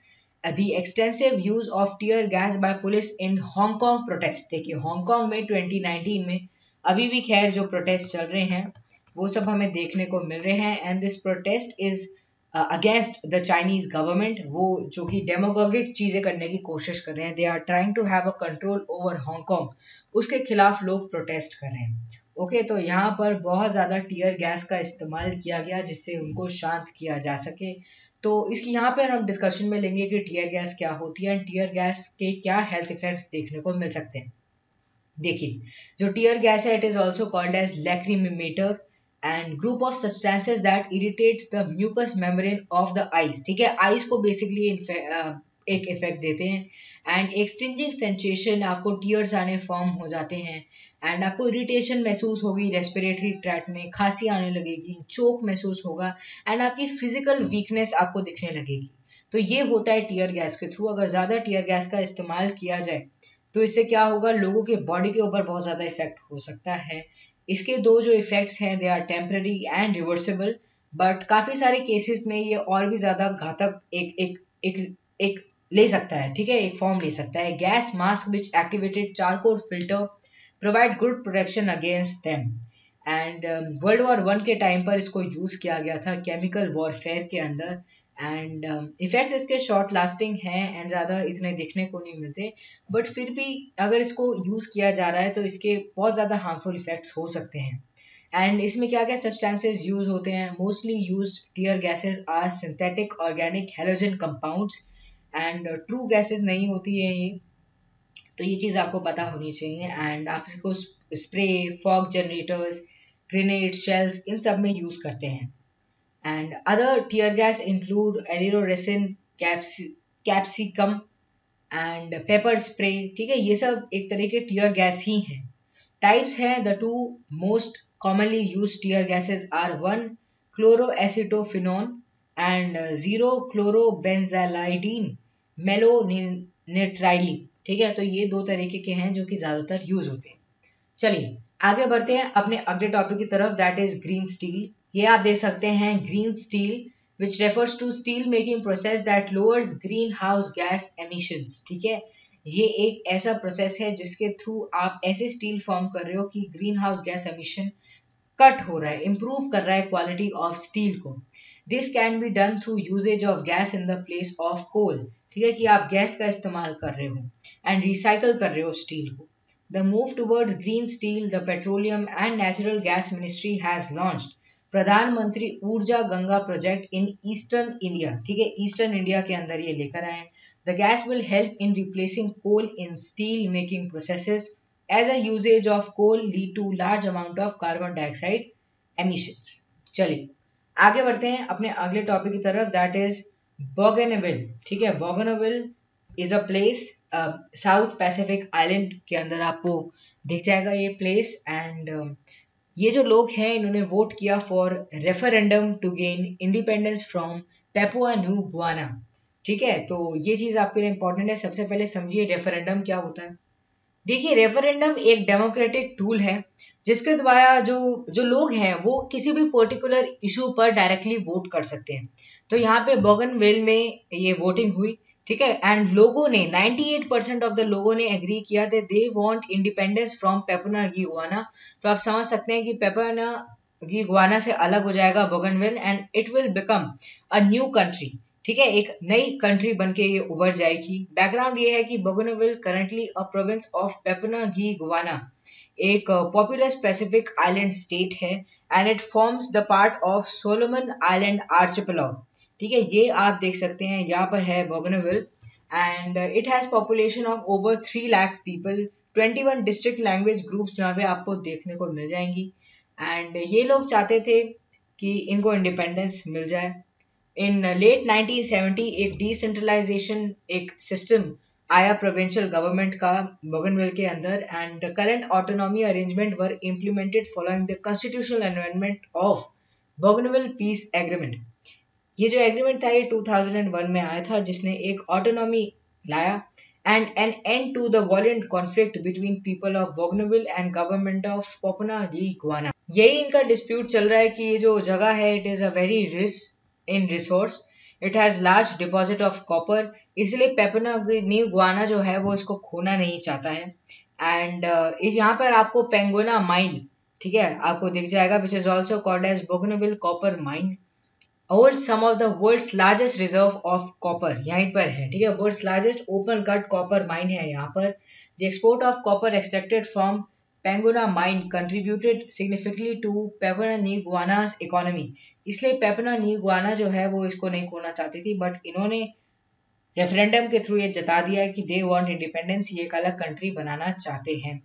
The extensive use of tear gas by police in Hong Kong protest. देखिए हांगकांग में 2019 में अभी भी खैर जो प्रोटेस्ट चल रहे हैं वो सब हमें देखने को मिल रहे हैं। And this protest is against the Chinese government, वो जो कि डेमोगोगिक चीजें करने की कोशिश कर रहे हैं। They are trying to have a control over Hong Kong, उसके खिलाफ लोग प्रोटेस्ट कर रहे हैं। ओके तो यहाँ पर बहुत ज़्यादा टीयर गैस का इस्तेमाल किया गया जिससे उनको शांत किया जा सके। तो इसकी यहाँ पर हम डिस्कशन में लेंगे कि टीयर गैस क्या होती है, टीयर गैस के क्या हेल्थ इफेक्ट्स देखने को मिल सकते हैं। देखिए जो टीयर गैस है, it is also called as lachrymator and group of substances that irritates the mucous membrane of the eyes. ठीक है, आईज को बेसिकली एक इफेक्ट देते हैं एंड एक्सटिंजिंग सेंसेशन, आपको टीयर्स आने फॉर्म हो जाते हैं एंड आपको इरिटेशन महसूस होगी रेस्पिरेटरी ट्रैक्ट में, खांसी आने लगेगी, चोक महसूस होगा एंड आपकी फिजिकल वीकनेस आपको दिखने लगेगी। तो ये होता है टीयर गैस के थ्रू। अगर ज़्यादा टीयर गैस का इस्तेमाल किया जाए तो इससे क्या होगा, लोगों के बॉडी के ऊपर बहुत ज़्यादा इफेक्ट हो सकता है। इसके दो जो इफेक्ट्स हैं they are temporary and reversible, but काफ़ी सारे केसेस में ये और भी ज़्यादा घातक एक एक एक एक ले सकता है। ठीक है, एक फॉर्म ले सकता है। Gas mask which activated charcoal filter provide good protection against them. And world war 1 के टाइम पर इसको यूज़ किया गया था केमिकल वॉरफेयर के अंदर। एंड इफेक्ट्स इसके शॉर्ट लास्टिंग हैं एंड ज़्यादा इतने दिखने को नहीं मिलते, बट फिर भी अगर इसको यूज़ किया जा रहा है तो इसके बहुत ज़्यादा हार्मफुल इफेक्ट्स हो सकते हैं। एंड इसमें क्या क्या सब्सटेंसेस यूज होते हैं, mostly use tear gases are synthetic organic halogen compounds and true gases नहीं होती है ये, तो ये चीज़ आपको पता होनी चाहिए। एंड आप इसको spray, fog generators, grenade, shells, इन सब में यूज़ करते हैं। And other tear gas include एलिरोरेसिन, कैप्सिकम एंड पेपर स्प्रे। ठीक है, ये सब एक तरह के टीयर गैस ही हैं। टाइप्स हैं, the two most commonly use tear gases are 1 chloroacetophenone and 0 chlorobenzylidene malononitrile. ठीक है, तो ये दो तरीके के हैं जो कि ज़्यादातर यूज होते हैं। चलिए आगे बढ़ते हैं अपने अगले टॉपिक की तरफ, दैट इज ग्रीन स्टील। ये आप देख सकते हैं, green steel which refers to steel making process that lowers green house gas emissions. ठीक है, ये एक ऐसा प्रोसेस है जिसके थ्रू आप ऐसे स्टील फॉर्म कर रहे हो कि green house gas emission cut हो रहा है, इंप्रूव कर रहा है क्वालिटी ऑफ स्टील को। This can be done through usages of gas in the place of coal. ठीक है, कि आप गैस का इस्तेमाल कर रहे हो एंड रिसाइकल कर रहे हो स्टील को। The move towards green steel, the Petroleum and Natural Gas Ministry has launched Pradhan Mantri Urja Ganga project in eastern India. ठीक है, ईस्टर्न इंडिया के अंदर ये लेकर आए। The gas will help in replacing coal in steel making processes as a usages of coal lead to large amount of carbon dioxide emissions. चलिए आगे बढ़ते हैं अपने अगले टॉपिक की तरफ, दैट इज बोगनविल। ठीक है, Bougainville is a place south Pacific island के अंदर आपको दिख जाएगा ये प्लेस। एंड ये जो लोग हैं इन्होंने वोट किया for referendum to gain independence from Papua New Guinea. ठीक है, तो ये चीज़ आपके लिए इंपॉर्टेंट है। सबसे पहले समझिए रेफरेंडम क्या होता है। देखिए रेफरेंडम एक डेमोक्रेटिक टूल है जिसके द्वारा जो लोग हैं वो किसी भी पर्टिकुलर इशू पर डायरेक्टली वोट कर सकते हैं। तो यहाँ पे बोगनविल में ये वोटिंग हुई। ठीक है, एंड लोगों ने 98% ऑफ द लोगों ने एग्री किया that they want independence from Papua New Guinea. तो आप समझ सकते हैं कि पेपुआ न्यू गुआना से अलग हो जाएगा Bougainville and it will become a new country. ठीक है, एक नई कंट्री बनके ये उभर जाएगी। बैकग्राउंड ये है कि Bougainville currently a province of Papua New Guinea, एक पॉपुलस पैसिफिक आइलैंड स्टेट है and it forms the part of Solomon island archipelago. ठीक है, ये आप देख सकते हैं यहाँ पर है Bougainville and it has population of over 3 lakh people, 21 district language groups जहाँ पे आपको देखने को मिल जाएंगी। एंड ये लोग चाहते थे कि इनको इंडिपेंडेंस मिल जाए। इन लेट 1970 एक डिसेंट्रलाइजेशन एक सिस्टम आया प्रोविंशियल गवर्नमेंट का बोगनविल के अंदर and the current autonomy arrangement were implemented following the constitutional amendment of Bougainville peace agreement. ये जो एग्रीमेंट था ये 2001 में आया था जिसने एक ऑटोनॉमी लाया and an end to the violent conflict between people of Bougainville and government of Papua New Guinea. यही इनका डिस्प्यूट चल रहा है कि ये जो जगह है it is a very rich in resource, it has large deposit of copper, इसलिए पेपुआ न्यू गुआना जो है वो इसको खोना नहीं चाहता है। एंड इस यहाँ पर आपको पेंगोना माइन, ठीक है, आपको दिख जाएगा, which is also called as Bougainville copper mine. Hold some of the world's largest reserve of copper, यहीं पर है, ठीक है, world's largest open cut copper mine है यहाँ पर। The export of copper extracted from Panguna mine contributed significantly to Papua New Guinea's economy, इसलिए Papua New Guana जो है वो इसको नहीं खोना चाहती थी, बट इन्होंने रेफरेंडम के थ्रू ये जता दिया है कि दे वांट इंडिपेंडेंस, ये एक अलग कंट्री बनाना चाहते हैं।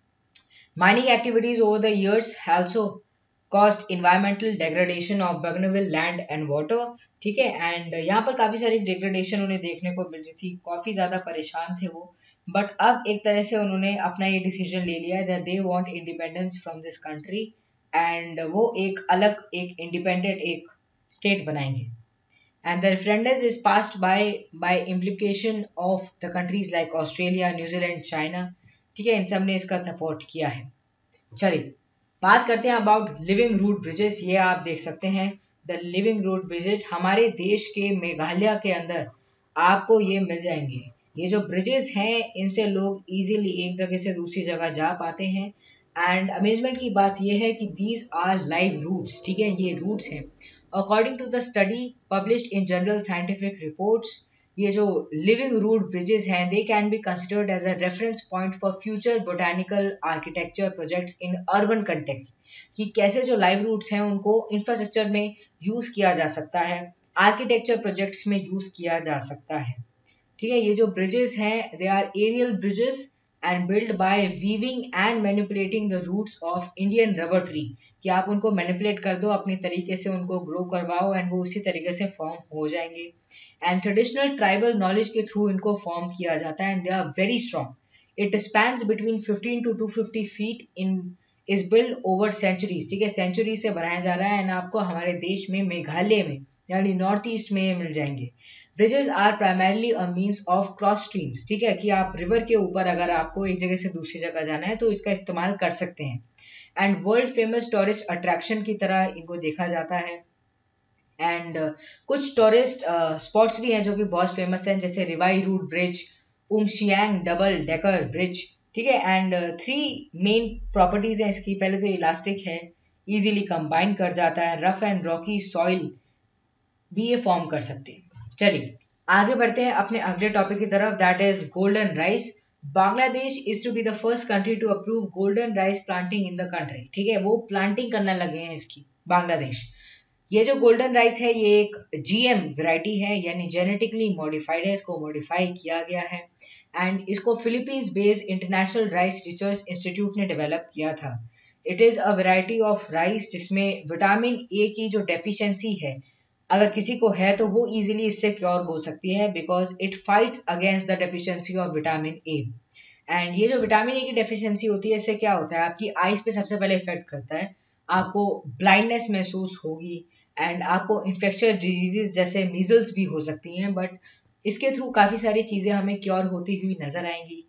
Mining activities over the years also caused environmental degradation of Bougainville land and water, ठीक है, एंड यहाँ पर काफी सारी डिग्रेडेशन उन्हें देखने को मिल रही थी, काफी ज्यादा परेशान थे वो, बट अब एक तरह से उन्होंने अपना ये डिसीजन ले लिया है that they want independence from this country, and वो एक अलग एक इंडिपेंडेंट एक स्टेट बनाएंगे। And the referendum is passed by implication of the countries like Australia, New Zealand, China, ठीक है, इन सब ने इसका सपोर्ट किया है। चलिए बात करते हैं अबाउट लिविंग रूट ब्रिजेस। ये आप देख सकते हैं द लिविंग रूट ब्रिजेस हमारे देश के मेघालय के अंदर आपको ये मिल जाएंगे। ये जो ब्रिजेस हैं इनसे लोग इजीली एक जगह से दूसरी जगह जा पाते हैं, एंड अमेजमेंट की बात यह है कि दीज आर लाइव रूट्स, ठीक है, ये रूट्स हैं। According to the study published in journal scientific reports, ये जो लिविंग रूट ब्रिजेस हैं they can be considered as a reference point for future botanical architecture projects in urban context, कि कैसे जो लाइव रूट्स हैं उनको infrastructure में use किया जा सकता है, आर्किटेक्चर प्रोजेक्ट्स में यूज किया जा सकता है, ठीक है। ये जो ब्रिजेस हैं they are aerial bridges and build by weaving and manipulating the roots of Indian rubber tree, कि आप उनको मैनिपुलेट कर दो अपनी तरीके से, उनको ग्रो करवाओ एंड वो उसी तरीके से फॉर्म हो जाएंगे। एंड ट्रेडिशनल ट्राइबल नॉलेज के थ्रू इनको फॉर्म किया जाता है and they are very strong. It spans between 15 to 250 feet in is build over centuries, ठीक है, सेंचुरी से बनाया जा रहा है एंड आपको हमारे देश में मेघालय में यानी नॉर्थ ईस्ट में ये मिल जाएंगे। Bridges are primarily a means of cross streams, ठीक है, कि आप रिवर के ऊपर अगर आपको एक जगह से दूसरी जगह जाना है तो इसका इस्तेमाल कर सकते हैं, and world famous tourist attraction की तरह इनको देखा जाता है। एंड कुछ टूरिस्ट स्पॉट्स भी हैं जो कि बहुत फेमस हैं, जैसे Riwai root bridge, Umshiang double decker bridge, ठीक है, एंड 3 मेन प्रॉपर्टीज हैं इसकी। पहले तो इलास्टिक है, इजीली कंबाइन कर जाता है, रफ एंड रॉकी सॉइल भी ये फॉर्म कर सकते हैं। चलिए आगे बढ़ते हैं अपने अगले टॉपिक की तरफ, that is golden rice. Bangladesh is to be the first country to approve golden rice planting in the country, ठीक है, वो प्लांटिंग करने लगे हैं इसकी बांग्लादेश। ये जो गोल्डन राइस है ये एक जीएम वैरायटी है, यानी जेनेटिकली मॉडिफाइड है, इसको मॉडिफाई किया गया है एंड इसको Philippines based international rice research institute ने डेवलप किया था। It is a variety of rice जिसमें विटामिन ए की जो डेफिशिएंसी है अगर किसी को है तो वो इजीली इससे क्योर हो सकती है, because it fights against the deficiency of vitamin A. And ये जो विटामिन ए की डेफिशिएंसी होती है इससे क्या होता है, आपकी आईज पे सबसे पहले इफेक्ट करता है, आपको ब्लाइंडनेस महसूस होगी एंड आपको इन्फेक्शियस डिजीजेस जैसे मीजल्स भी हो सकती हैं, बट इसके थ्रू काफ़ी सारी चीज़ें हमें क्योर होती हुई नजर आएंगी।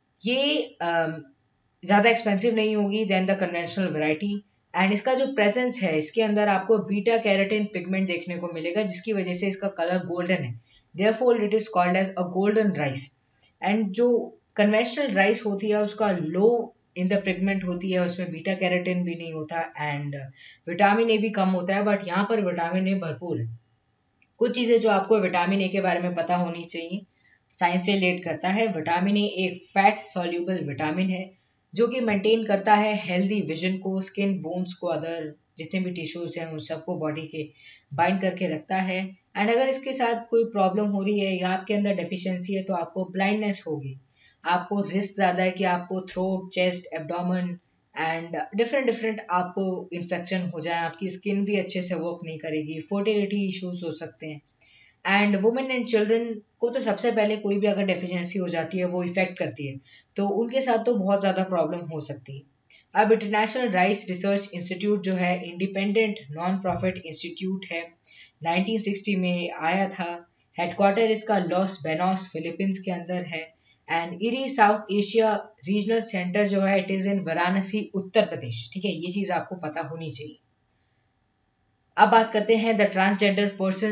ये ज़्यादा एक्सपेंसिव नहीं होगी than the conventional variety, and इसका जो प्रेजेंस है इसके अंदर आपको बीटा कैरोटीन पिगमेंट देखने को मिलेगा जिसकी वजह से इसका कलर गोल्डन है, therefore it is called as a golden rice. And जो कन्वेंशनल राइस होती है उसका लो इन द पिगमेंट होती है, उसमें बीटा कैरोटीन भी नहीं होता एंड विटामिन ए भी कम होता है, बट यहाँ पर विटामिन ए भरपूर है। कुछ चीज़ें जो आपको विटामिन ए के बारे में पता होनी चाहिए, साइंस से रिलेट करता है। विटामिन ए एक फैट सॉल्यूबल विटामिन है जो कि मेंटेन करता है हेल्दी विजन को, स्किन, बोन्स को, अदर जितने भी टिश्यूज हैं उन सबको बॉडी के बाइंड करके रखता है। एंड अगर इसके साथ कोई प्रॉब्लम हो रही है या आपके अंदर डेफिशिएंसी है तो आपको ब्लाइंडनेस होगी, आपको रिस्क ज़्यादा है कि आपको throat, chest, abdomen and different आपको इन्फेक्शन हो जाए, आपकी स्किन भी अच्छे से वर्क नहीं करेगी, फर्टिलिटी इश्यूज हो सकते हैं। एंड वुमेन एंड चिल्ड्रन को तो सबसे पहले कोई भी अगर डेफिशिएंसी हो जाती है वो इफेक्ट करती है, तो उनके साथ तो बहुत ज़्यादा प्रॉब्लम हो सकती है। अब इंटरनेशनल राइस रिसर्च इंस्टीट्यूट जो है इंडिपेंडेंट नॉन प्रॉफिट इंस्टीट्यूट है, 1960 में आया था। हेडक्वार्टर इसका लॉस बेनोस फिलीपींस के अंदर है and eri south Asia regional centre जो है it is in Varanasi Uttar Pradesh, ठीक है, ये चीज़ आपको पता होनी चाहिए। अब बात करते हैं the transgender persons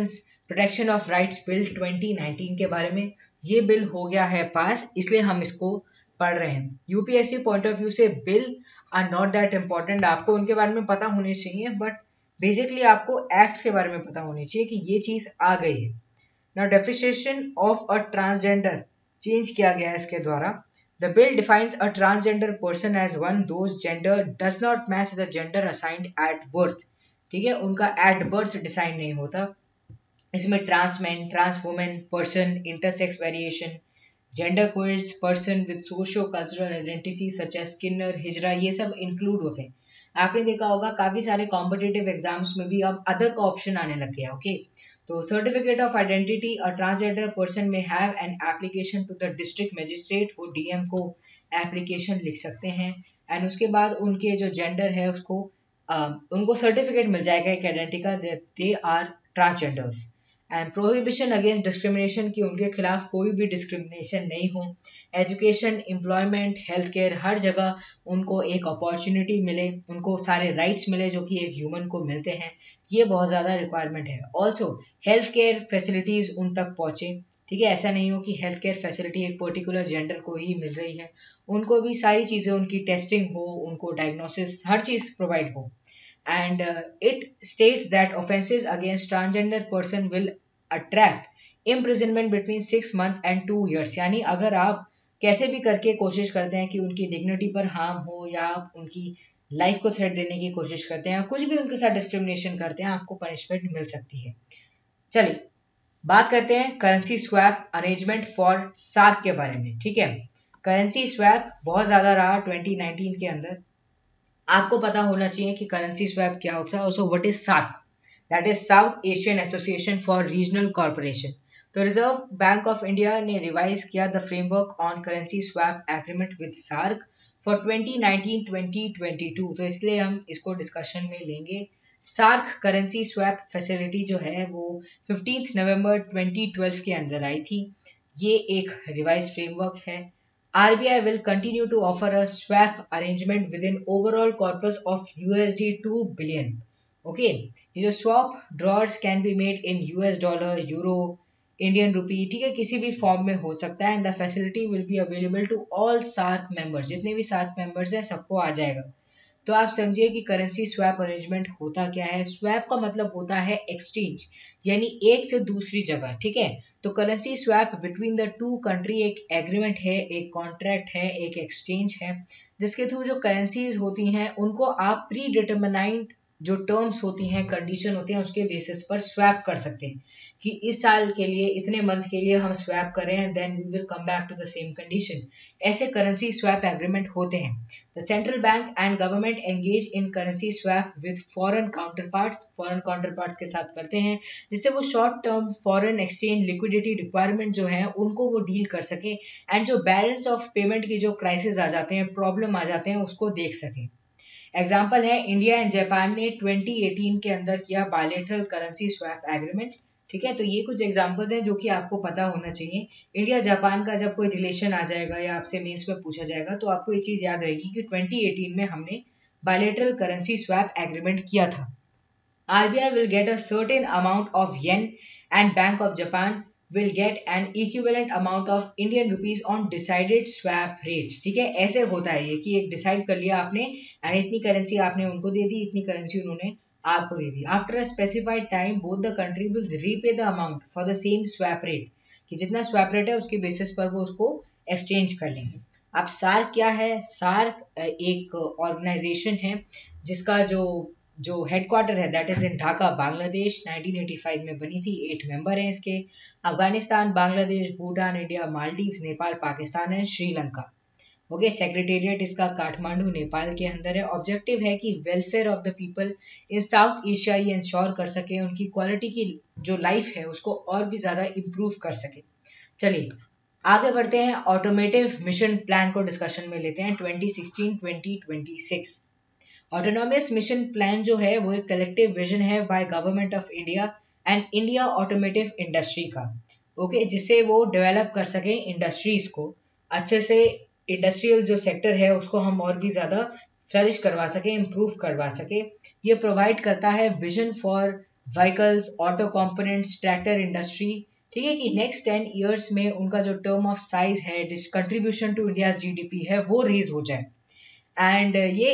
protection of rights bill 2019 के बारे में। ये बिल हो गया है पास, इसलिए हम इसको पढ़ रहे हैं। यूपीएससी पॉइंट ऑफ व्यू से bill are not that important, आपको उनके बारे में पता होने चाहिए, बट बेसिकली आपको एक्ट्स के बारे में पता होनी चाहिए कि ये चीज आ गई है। Now definition of a transgender change किया गया है इसके द्वारा। The bill defines a transgender person as one whose gender does not match the gender assigned at birth। ठीक है, उनका at birth डिसाइड नहीं होता। इसमें trans man, trans women, person, intersex variation, gender queers, person with socio cultural identity such as kinnar, hijra, ये सब include होते हैं। आपने देखा होगा काफी सारे कॉम्पिटिटिव एग्जाम्स में भी अब अदर का ऑप्शन आने लग गया। ओके, तो certificate of identity, a transgender person may have an application to the district magistrate, वो डीएम को एप्लीकेशन लिख सकते हैं एंड उसके बाद उनके जो जेंडर है उसको उनको सर्टिफिकेट मिल जाएगा एक आइडेंटिटी का, they are transgenders. And prohibition against discrimination, की उनके खिलाफ कोई भी डिस्क्रिमिनेशन नहीं हो। एजुकेशन, एम्प्लॉयमेंट, हेल्थ केयर, हर जगह उनको एक अपॉर्चुनिटी मिले, उनको सारे राइट्स मिले जो कि एक ह्यूमन को मिलते हैं, ये बहुत ज़्यादा रिक्वायरमेंट है। ऑल्सो हेल्थ केयर फैसिलिटीज़ उन तक पहुँचे। ठीक है, ऐसा नहीं हो कि हेल्थ केयर फैसिलिटी एक पर्टिकुलर जेंडर को ही मिल रही है, उनको भी सारी चीज़ें, उनकी टेस्टिंग हो, उनको डायग्नोसिस, हर चीज़ प्रोवाइड हो। And it states that offences against transgender person will attract imprisonment between 6 months and 2 years। यानी अगर आप कैसे भी करके कोशिश करते हैं कि उनकी डिग्निटी पर हार्म हो या आप उनकी लाइफ को थ्रेट देने की कोशिश करते हैं, कुछ भी उनके साथ डिस्क्रिमिनेशन करते हैं, आपको पनिशमेंट मिल सकती है। चलिए बात करते हैं currency swap arrangement for SAARC के बारे में। ठीक है, करेंसी स्वैप बहुत ज़्यादा रहा 2019 के अंदर। आपको पता होना चाहिए कि करेंसी स्वैप क्या होता है। Also what is SAARC, that is South Asian association for regional corporation. तो रिजर्व बैंक ऑफ इंडिया ने रिवाइज किया the framework on currency swap agreement with SAARC for 2019-2022, तो इसलिए हम इसको डिस्कशन में लेंगे। सार्क करेंसी स्वैप फैसिलिटी जो है वो 15 नवंबर 2012 के अंदर आई थी। ये एक रिवाइज फ्रेमवर्क है। RBI will continue to offer a swap arrangement within overall corpus of USD 2 billion. Okay, ये जो swap drawers can be made in US dollar, euro, Indian rupee, ठीक है, किसी भी फॉर्म में हो सकता है। And the facility will be available to all SAARC members, जितने भी सार्क मेंबर्स हैं सबको आ जाएगा। तो आप समझिए कि करेंसी स्वैप अरेंजमेंट होता क्या है। स्वैप का मतलब होता है एक्सचेंज, यानी एक से दूसरी जगह। ठीक है, तो currency swap between the two country एक एग्रीमेंट है, एक कॉन्ट्रैक्ट है, एक एक्सचेंज है, जिसके थ्रू जो करेंसीज होती हैं उनको आप प्री डिटरमिनाइड जो टर्म्स होती हैं, कंडीशन होती हैं, उसके बेसिस पर स्वैप कर सकते हैं कि इस साल के लिए, इतने मंथ के लिए हम स्वैप कर रहे हैं, then we will come back to the same condition. ऐसे करेंसी स्वैप एग्रीमेंट होते हैं। The central bank and government engage in currency swap with foreign counterparts के साथ करते हैं, जिससे वो short term foreign exchange liquidity requirement जो है उनको वो डील कर सके एंड जो बैलेंस ऑफ पेमेंट की जो क्राइसिस आ जाते हैं, प्रॉब्लम आ जाते हैं, उसको देख सके। एग्जाम्पल है इंडिया एंड जापान ने 2018 के अंदर किया बायलैटरल करेंसी स्वैप एग्रीमेंट। ठीक है, तो ये कुछ एग्जांपल्स हैं जो कि आपको पता होना चाहिए। इंडिया जापान का जब कोई रिलेशन आ जाएगा या आपसे मेंस में पूछा जाएगा तो आपको ये चीज याद रहेगी कि 2018 में हमने बायलैटरल करेंसी स्वैप एग्रीमेंट किया था। RBI will get a certain amount of yen and Bank of Japan will get an equivalent amount of Indian rupees on decided swap rates। ठीक है, ऐसे होता है ये कि एक डिसाइड कर लिया आपने एंड इतनी करेंसी आपने उनको दे दी, इतनी करेंसी उन्होंने आपको दे दी। After a specified time both the country will repay the amount for the same swap rate, कि जितना स्वैप रेट है उसके बेसिस पर वो उसको एक्सचेंज कर लेंगे। अब सार्क क्या है? सार्क एक ऑर्गेनाइजेशन है जिसका जो हेडक्वार्टर है that is in Dhaka, Bangladesh. 1985 में बनी थी। 8 मेंबर हैं इसके। Afghanistan, Bangladesh, Bhutan, India, Maldives, Nepal, Pakistan and Sri Lanka. Okay, secretariat इसका काठमांडू, नेपाल के अंदर है। ऑब्जेक्टिव है कि welfare of the people in South Asia ये इंश्योर कर सके, उनकी क्वालिटी की जो लाइफ है उसको और भी ज़्यादा इम्प्रूव कर सके। चलिए आगे बढ़ते हैं, ऑटोमेटिव मिशन प्लान को डिस्कशन में लेते हैं। 2016-2026 ऑटोनॉमस मिशन प्लान जो है वो एक कलेक्टिव विजन है by government of India and India automotive industry का। ओके, जिससे वो डेवलप कर सके इंडस्ट्रीज को अच्छे से। इंडस्ट्रियल जो सेक्टर है उसको हम और भी ज़्यादा फ्लरिश करवा सके, इम्प्रूव करवा सके। ये प्रोवाइड करता है vision for vehicles, auto components, tractor industry, ठीक है, कि नेक्स्ट 10 ईयर्स में उनका जो टर्म ऑफ साइज है, कंट्रीब्यूशन टू इंडिया जीडीपी है, वो रेज हो जाए। एंड ये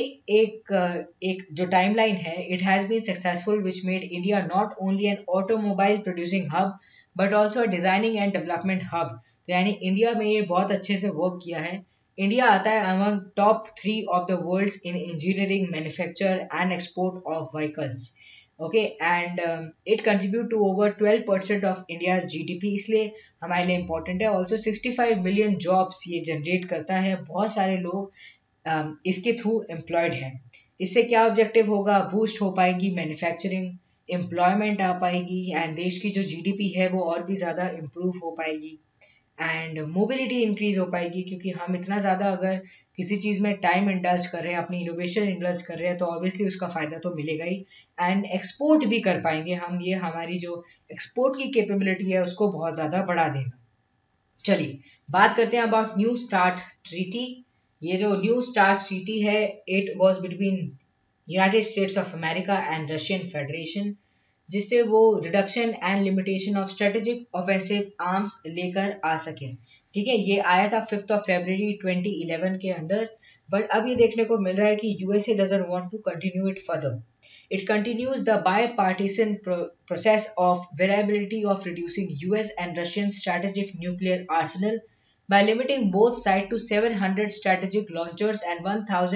एक जो टाइमलाइन है, it has been successful which made India not only an automobile producing hub but also designing and development hub. तो यानी इंडिया में ये बहुत अच्छे से वर्क किया है। इंडिया आता है among top 3 of the world's in engineering, manufacture and export of vehicles. Okay, and it contribute to over 12% of India GDP, इसलिए हमारे लिए इंपॉर्टेंट है। ऑल्सो 65 मिलियन जॉब्स ये जनरेट करता है, बहुत सारे लोग इसके थ्रू एम्प्लॉयड हैं। इससे क्या ऑब्जेक्टिव होगा? बूस्ट हो पाएगी मैन्युफैक्चरिंग, एम्प्लॉयमेंट आ पाएगी, एंड देश की जो जीडीपी है वो और भी ज़्यादा इम्प्रूव हो पाएगी, एंड मोबिलिटी इंक्रीज हो पाएगी। क्योंकि हम इतना ज़्यादा अगर किसी चीज़ में टाइम इंडल्ज कर रहे हैं, अपनी इनोवेशन इंडल्ज कर रहे हैं, तो ऑब्वियसली उसका फ़ायदा तो मिलेगा ही, एंड एक्सपोर्ट भी कर पाएंगे हम। ये हमारी जो एक्सपोर्ट की कैपेबिलिटी है उसको बहुत ज़्यादा बढ़ा देगा। चलिए बात करते हैं अबाउट न्यू स्टार्ट ट्रीटी। ये जो न्यू स्टार्ट ट्रीटी है, it was between United States of America and Russian federation, जिससे वो reduction and limitation of strategic offensive arms लेकर आ सके। ठीक है, ये आया था 5 फरवरी 2011 के अंदर। बट अब ये देखने को मिल रहा है कि USA doesn't want to continue it further. It continues the bipartisan process of variability of reducing US and Russian strategic nuclear arsenal by limiting both sides to 700 strategic launchers and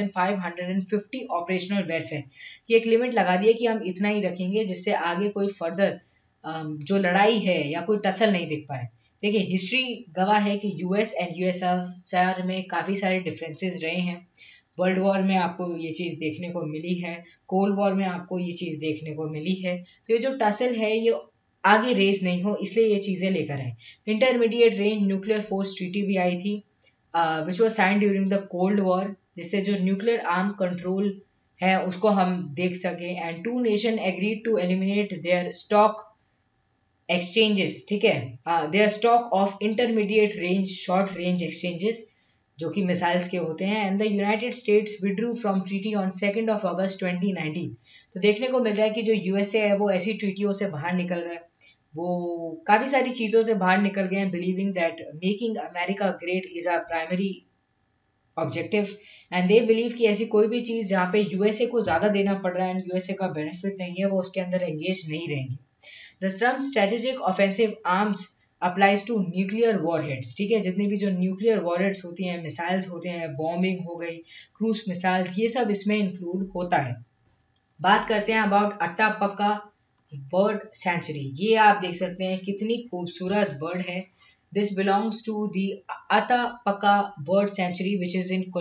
1,550 operational warfare। कि एक limit लगा दी है कि हम इतना ही रखेंगे, जिससे आगे कोई फर्दर जो लड़ाई है या कोई टसल नहीं दिख पाए। देखिए, हिस्ट्री गवाह है कि यूएस एंड यूएसएसआर में काफ़ी सारे डिफरेंसेस रहे हैं। वर्ल्ड वॉर में आपको ये चीज़ देखने को मिली है, कोल्ड वॉर में आपको ये चीज़ देखने को मिली है। तो ये जो टसल है ये आगे रेस नहीं हो, इसलिए ये चीज़ें लेकर आए। Intermediate range nuclear force treaty भी आई थी which was sign during the cold war, जिससे जो न्यूक्लियर आर्म कंट्रोल है उसको हम देख सकें। And two nation agreed to eliminate their stock exchanges, ठीक है, their stock of intermediate range short range exchanges, जो कि मिसाइल्स के होते हैं। And the United States withdrew from treaty on 2 अगस्त 2019। तो देखने को मिल रहा है कि जो यूएसए है वो ऐसी ट्रीटियों से बाहर निकल रहा है, वो काफ़ी सारी चीज़ों से बाहर निकल गए हैं, believing that making America great is our primary objective. And they believe कि ऐसी कोई भी चीज़ जहाँ पे यूएसए को ज़्यादा देना पड़ रहा है एंड यूएसए का बेनिफिट नहीं है, वो उसके अंदर एंगेज नहीं रहेंगे। The term strategic offensive arms applies to nuclear warheads, ठीक है, जितनी भी जो न्यूक्लियर वॉरहेड्स होती हैं, मिसाइल्स होते हैं, बॉम्बिंग हो गई, क्रूज मिसाइल्स, ये सब इसमें इंक्लूड होता है। बात करते हैं अबाउट अट्टापक्का बर्ड सेंचुरी। ये आप देख सकते हैं कितनी खूबसूरत बर्ड है। This belongs to the Atapaka bird sanctuary which is in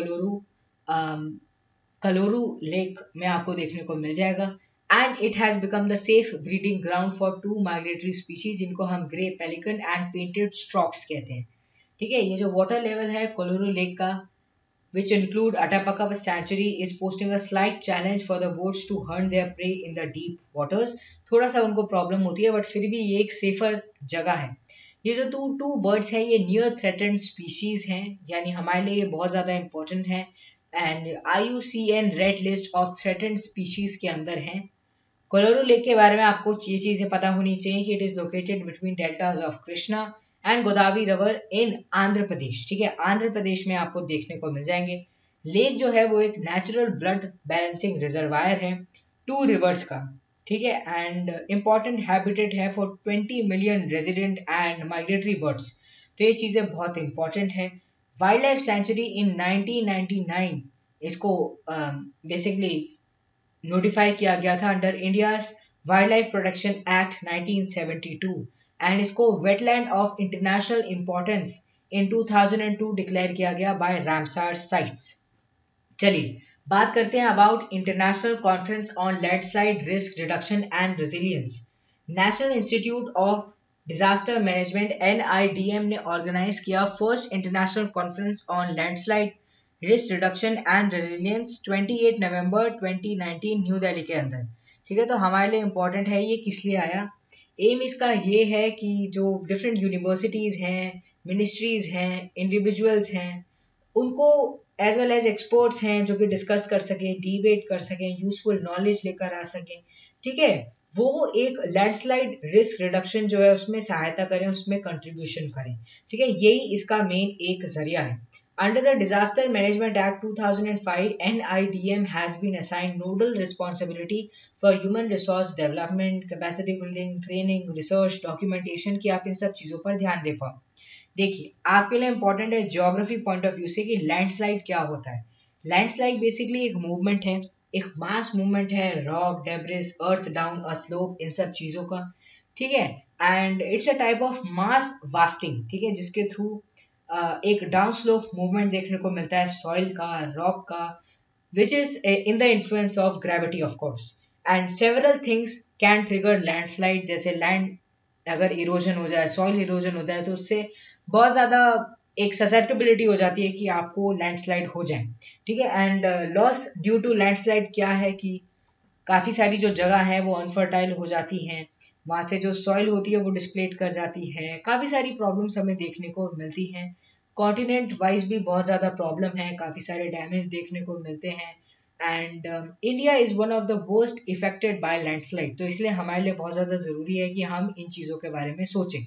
Kolleru lake में आपको देखने को मिल जाएगा। And it has become the safe breeding ground for 2 migratory species, जिनको हम grey pelican and painted storks कहते हैं। ठीक है, ये जो वाटर लेवल है कोलोरू लेक का, which include Atapaka Sanctuary, is posting a slight challenge for the boats to hunt their prey in the deep waters। थोड़ा सा उनको प्रॉब्लम होती है, बट फिर भी ये एक सेफर जगह है। ये जो टू बर्ड्स हैं ये नियर थ्रेटेंड स्पीशीज हैं, यानी हमारे लिए ये बहुत ज़्यादा इंपॉर्टेंट है, and IUCN red list of threatened species के अंदर हैं। कोलोरू लेक के बारे में आपको ये चीज़ें पता होनी चाहिए कि it is located between deltas of Krishna and Godavari river in Andhra Pradesh. ठीक है, आंध्र प्रदेश में आपको देखने को मिल जाएंगे। लेक जो है वो एक नेचुरल ब्लड बैलेंसिंग रिजर्वायर है 2 रिवर्स का, ठीक है, एंड इम्पॉर्टेंट हैबिटेट है for 20 million resident and migratory birds. तो ये चीज़ें बहुत इंपॉर्टेंट है। वाइल्ड लाइफ सेंचुरी इन 1999 इसको बेसिकली नोटिफाई किया गया था under India's wildlife protection act 1972, and इसको wetland of international importance in 2002 declare किया गया बाय रामसार साइट्स। चलिए बात करते हैं about international conference on landslide risk reduction and resilience. National institute of disaster management NIDM ने ऑर्गेनाइज किया first international conference on landslide risk reduction and resilience 28 नवंबर 2019 new Delhi के अंदर। ठीक है, तो हमारे लिए इम्पोर्टेंट है ये किस लिए आया। एम इसका ये है कि जो डिफरेंट यूनिवर्सिटीज़ हैं, मिनिस्ट्रीज़ हैं, इंडिविजुअल्स हैं, उनको एज वेल एज एक्सपर्ट्स हैं जो कि डिस्कस कर सकें, डिबेट कर सकें, यूजफुल नॉलेज लेकर आ सकें, ठीक है, वो एक लैंडस्लाइड रिस्क रिडक्शन जो है उसमें सहायता करें, उसमें कंट्रीब्यूशन करें। ठीक है, यही इसका मेन एक जरिया है। Under the Disaster Management Act 2005, NIDM has been assigned nodal responsibility for human resource development, capacity building, training, research, documentation कि आप इन सब चीज़ों पर ध्यान दे पाओ। देखिए, आपके लिए इम्पोर्टेंट है ज्योग्राफी पॉइंट ऑफ व्यू से कि लैंडस्लाइड क्या होता है। लैंडस्लाइड बेसिकली एक मूवमेंट है, एक मास मूवमेंट है, rock, debris, earth down, slope, इन सब चीज़ों का। ठीक है, and it's a type of mass wasting. ठीक है, जिसके थ्रू एक डाउन स्लोप मूवमेंट देखने को मिलता है सॉइल का, रॉक का, which is in the influence of gravity of course. And several things can trigger landslide, जैसे लैंड अगर इरोजन हो जाए, सॉइल इरोजन होता है, तो उससे बहुत ज़्यादा एक ससेप्टेबिलिटी हो जाती है कि आपको लैंडस्लाइड हो जाए। ठीक है, and loss due to landslide क्या है कि काफ़ी सारी जो जगह है वो अनफर्टाइल हो जाती हैं, वहाँ से जो सॉइल होती है वो डिस्प्लेट कर जाती है, काफ़ी सारी प्रॉब्लम्स हमें देखने को मिलती हैं। कॉन्टिनेंट वाइज भी बहुत ज़्यादा प्रॉब्लम है, काफ़ी सारे डैमेज देखने को मिलते हैं। And India is one of the most affected by landslide, तो इसलिए हमारे लिए बहुत ज़्यादा ज़रूरी है कि हम इन चीज़ों के बारे में सोचें।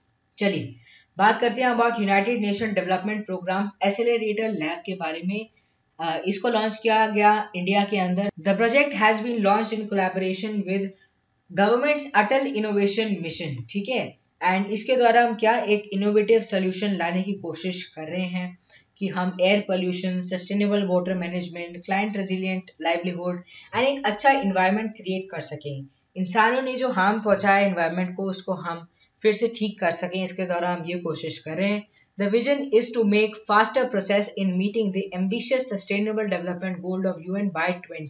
चलिए बात करते हैं about United Nation development programs accelerator lab के बारे में। इसको लॉन्च किया गया इंडिया के अंदर। The project has been launched in collaboration with government's Atal innovation mission. ठीक है, एंड इसके द्वारा हम क्या एक इनोवेटिव सोल्यूशन लाने की कोशिश कर रहे हैं कि हम air pollution, sustainable water management, climate resilient livelihood and एक अच्छा इन्वायरमेंट क्रिएट कर सकें। इंसानों ने जो हार्म पहुंचाया एनवायरमेंट को, उसको हम फिर से ठीक कर सकें, इसके द्वारा हम ये कोशिश कर रहे हैं। The vision is to make faster process in meeting the ambitious sustainable development goal of UN by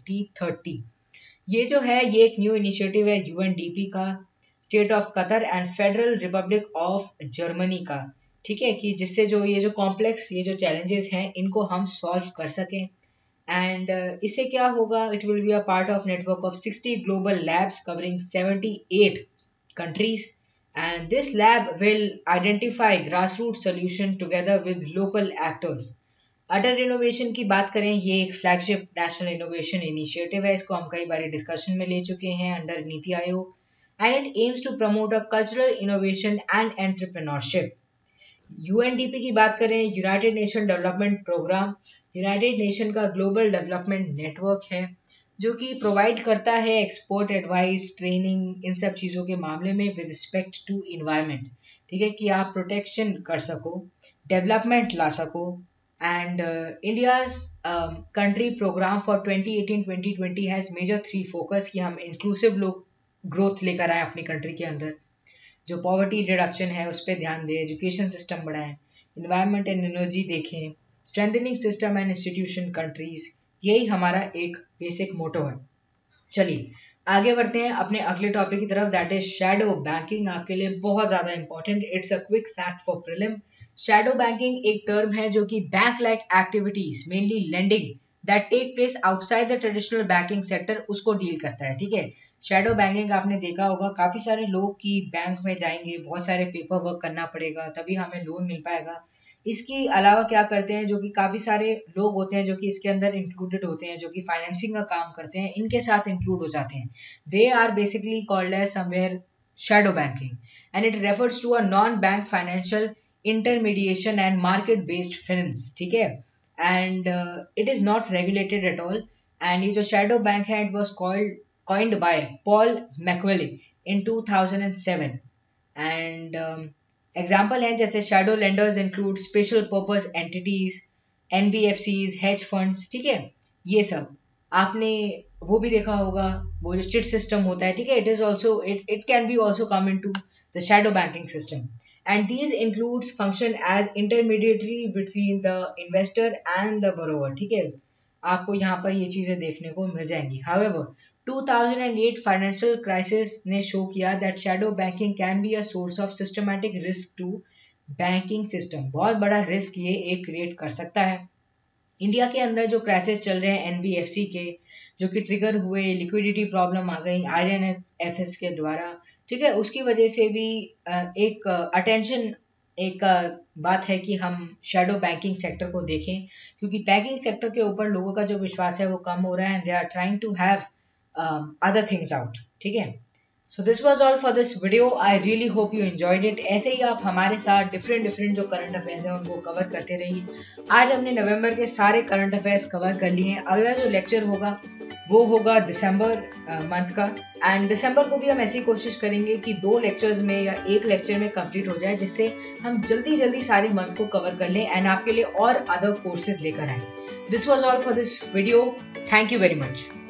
2030। ये जो है ये एक न्यू इनिशिएटिव है यूएनडीपी का, state of Qatar and federal republic of Germany का। ठीक है, कि जिससे जो ये जो कॉम्प्लेक्स ये जो चैलेंजेस हैं इनको हम सॉल्व कर सकें। एंड इससे क्या होगा, it will be a part of network of 60 global labs covering 78 countries, and this lab will identify grassroots solution together with local actors। Atal innovation की बात करें, ये एक फ्लैगशिप नेशनल इनोवेशन इनिशिएटिव है, इसको हम कई बार डिस्कशन में ले चुके हैं under NITI Aayog, and it aims to promote a cultural innovation and entrepreneurship. UNDP की बात करें, United Nation development program, United Nation का ग्लोबल डेवलपमेंट नेटवर्क है जो कि प्रोवाइड करता है एक्सपोर्ट एडवाइस, ट्रेनिंग, इन सब चीज़ों के मामले में विद रिस्पेक्ट टू इन्वायरमेंट। ठीक है, कि आप प्रोटेक्शन कर सको, डेवलपमेंट ला सको। And India's country program for 2018-2020 has major 3 focus कि हम इंक्लूसिव लोग ग्रोथ लेकर आए अपनी कंट्री के अंदर, जो पॉवर्टी रिडक्शन है उस पर ध्यान दें, एजुकेशन सिस्टम बढ़ाएं, इन्वायरमेंट एंड एनर्जी देखें, strengthening system and institution countries, यही हमारा एक बेसिक मोटो है। चलिए आगे बढ़ते हैं अपने अगले टॉपिक की तरफ, दैट इज शैडो बैंकिंग। आपके लिए बहुत ज़्यादा important, it's a quick fact for prelim. Shadow banking एक टर्म है जो कि bank like activities, mainly lending, that take place outside the traditional banking sector, उसको डील करता है। ठीक है, शैडो बैंकिंग आपने देखा होगा, काफ़ी सारे लोग की बैंक में जाएंगे, बहुत सारे पेपर वर्क करना पड़ेगा तभी हमें लोन मिल पाएगा। इसके अलावा क्या करते हैं, जो कि काफ़ी सारे लोग होते हैं जो कि इसके अंदर इंक्लूडेड होते हैं, जो कि फाइनेंसिंग का काम करते हैं, इनके साथ इंक्लूड हो जाते हैं। They are basically called as somewhere shadow banking, and it refers to a non bank financial intermediation and market based finance. ठीक है, and it is not regulated at all. And ये जो शैडो बैंक है, it was coined by Paul McCulley in 2007। And example हैं जैसे shadow lenders include special purpose entities, NBFCs, hedge funds. ठीक है, ये सब आपने वो भी देखा होगा, वो जो चिट सिस्टम होता है। ठीक है, it is also it can be also come into the shadow banking system, and these includes function as intermediary between the investor and the borrower. ठीक है, आपको यहाँ पर ये चीज़ें देखने को मिल जाएंगी। हाउएवर 2008 फाइनेंशियल क्राइसिस ने शो किया that shadow banking can be a source of systematic risk to banking system. बहुत बड़ा रिस्क ये एक क्रिएट कर सकता है। इंडिया के अंदर जो क्राइसिस चल रहे हैं एनबीएफसी के, जो कि ट्रिगर हुए, लिक्विडिटी प्रॉब्लम आ गई आईएनएफएस के द्वारा। ठीक है, उसकी वजह से भी एक अटेंशन, एक बात है कि हम शैडो बैंकिंग सेक्टर को देखें, क्योंकि बैंकिंग सेक्टर के ऊपर लोगों का जो विश्वास है वो कम हो रहा है, and they are trying to have other things out. ठीक है, so this was all for this video. I really hope you enjoyed it. ऐसे ही आप हमारे साथ डिफरेंट जो करंट अफेयर्स हैं उनको कवर करते रहिए. आज हमने नवंबर के सारे करंट अफेयर्स कवर कर लिए हैं. अगला जो लेक्चर होगा वो होगा दिसंबर मंथ का. एंड दिसंबर को भी हम ऐसी कोशिश करेंगे कि 2 लेक्चर्स में या 1 लेक्चर में कंप्लीट हो जाए, जिससे हम जल्दी सारे मंथ्स को कवर कर लें एंड आपके लिए और अदर कोर्सेज लेकर आए. This was all for this video. Thank you very much.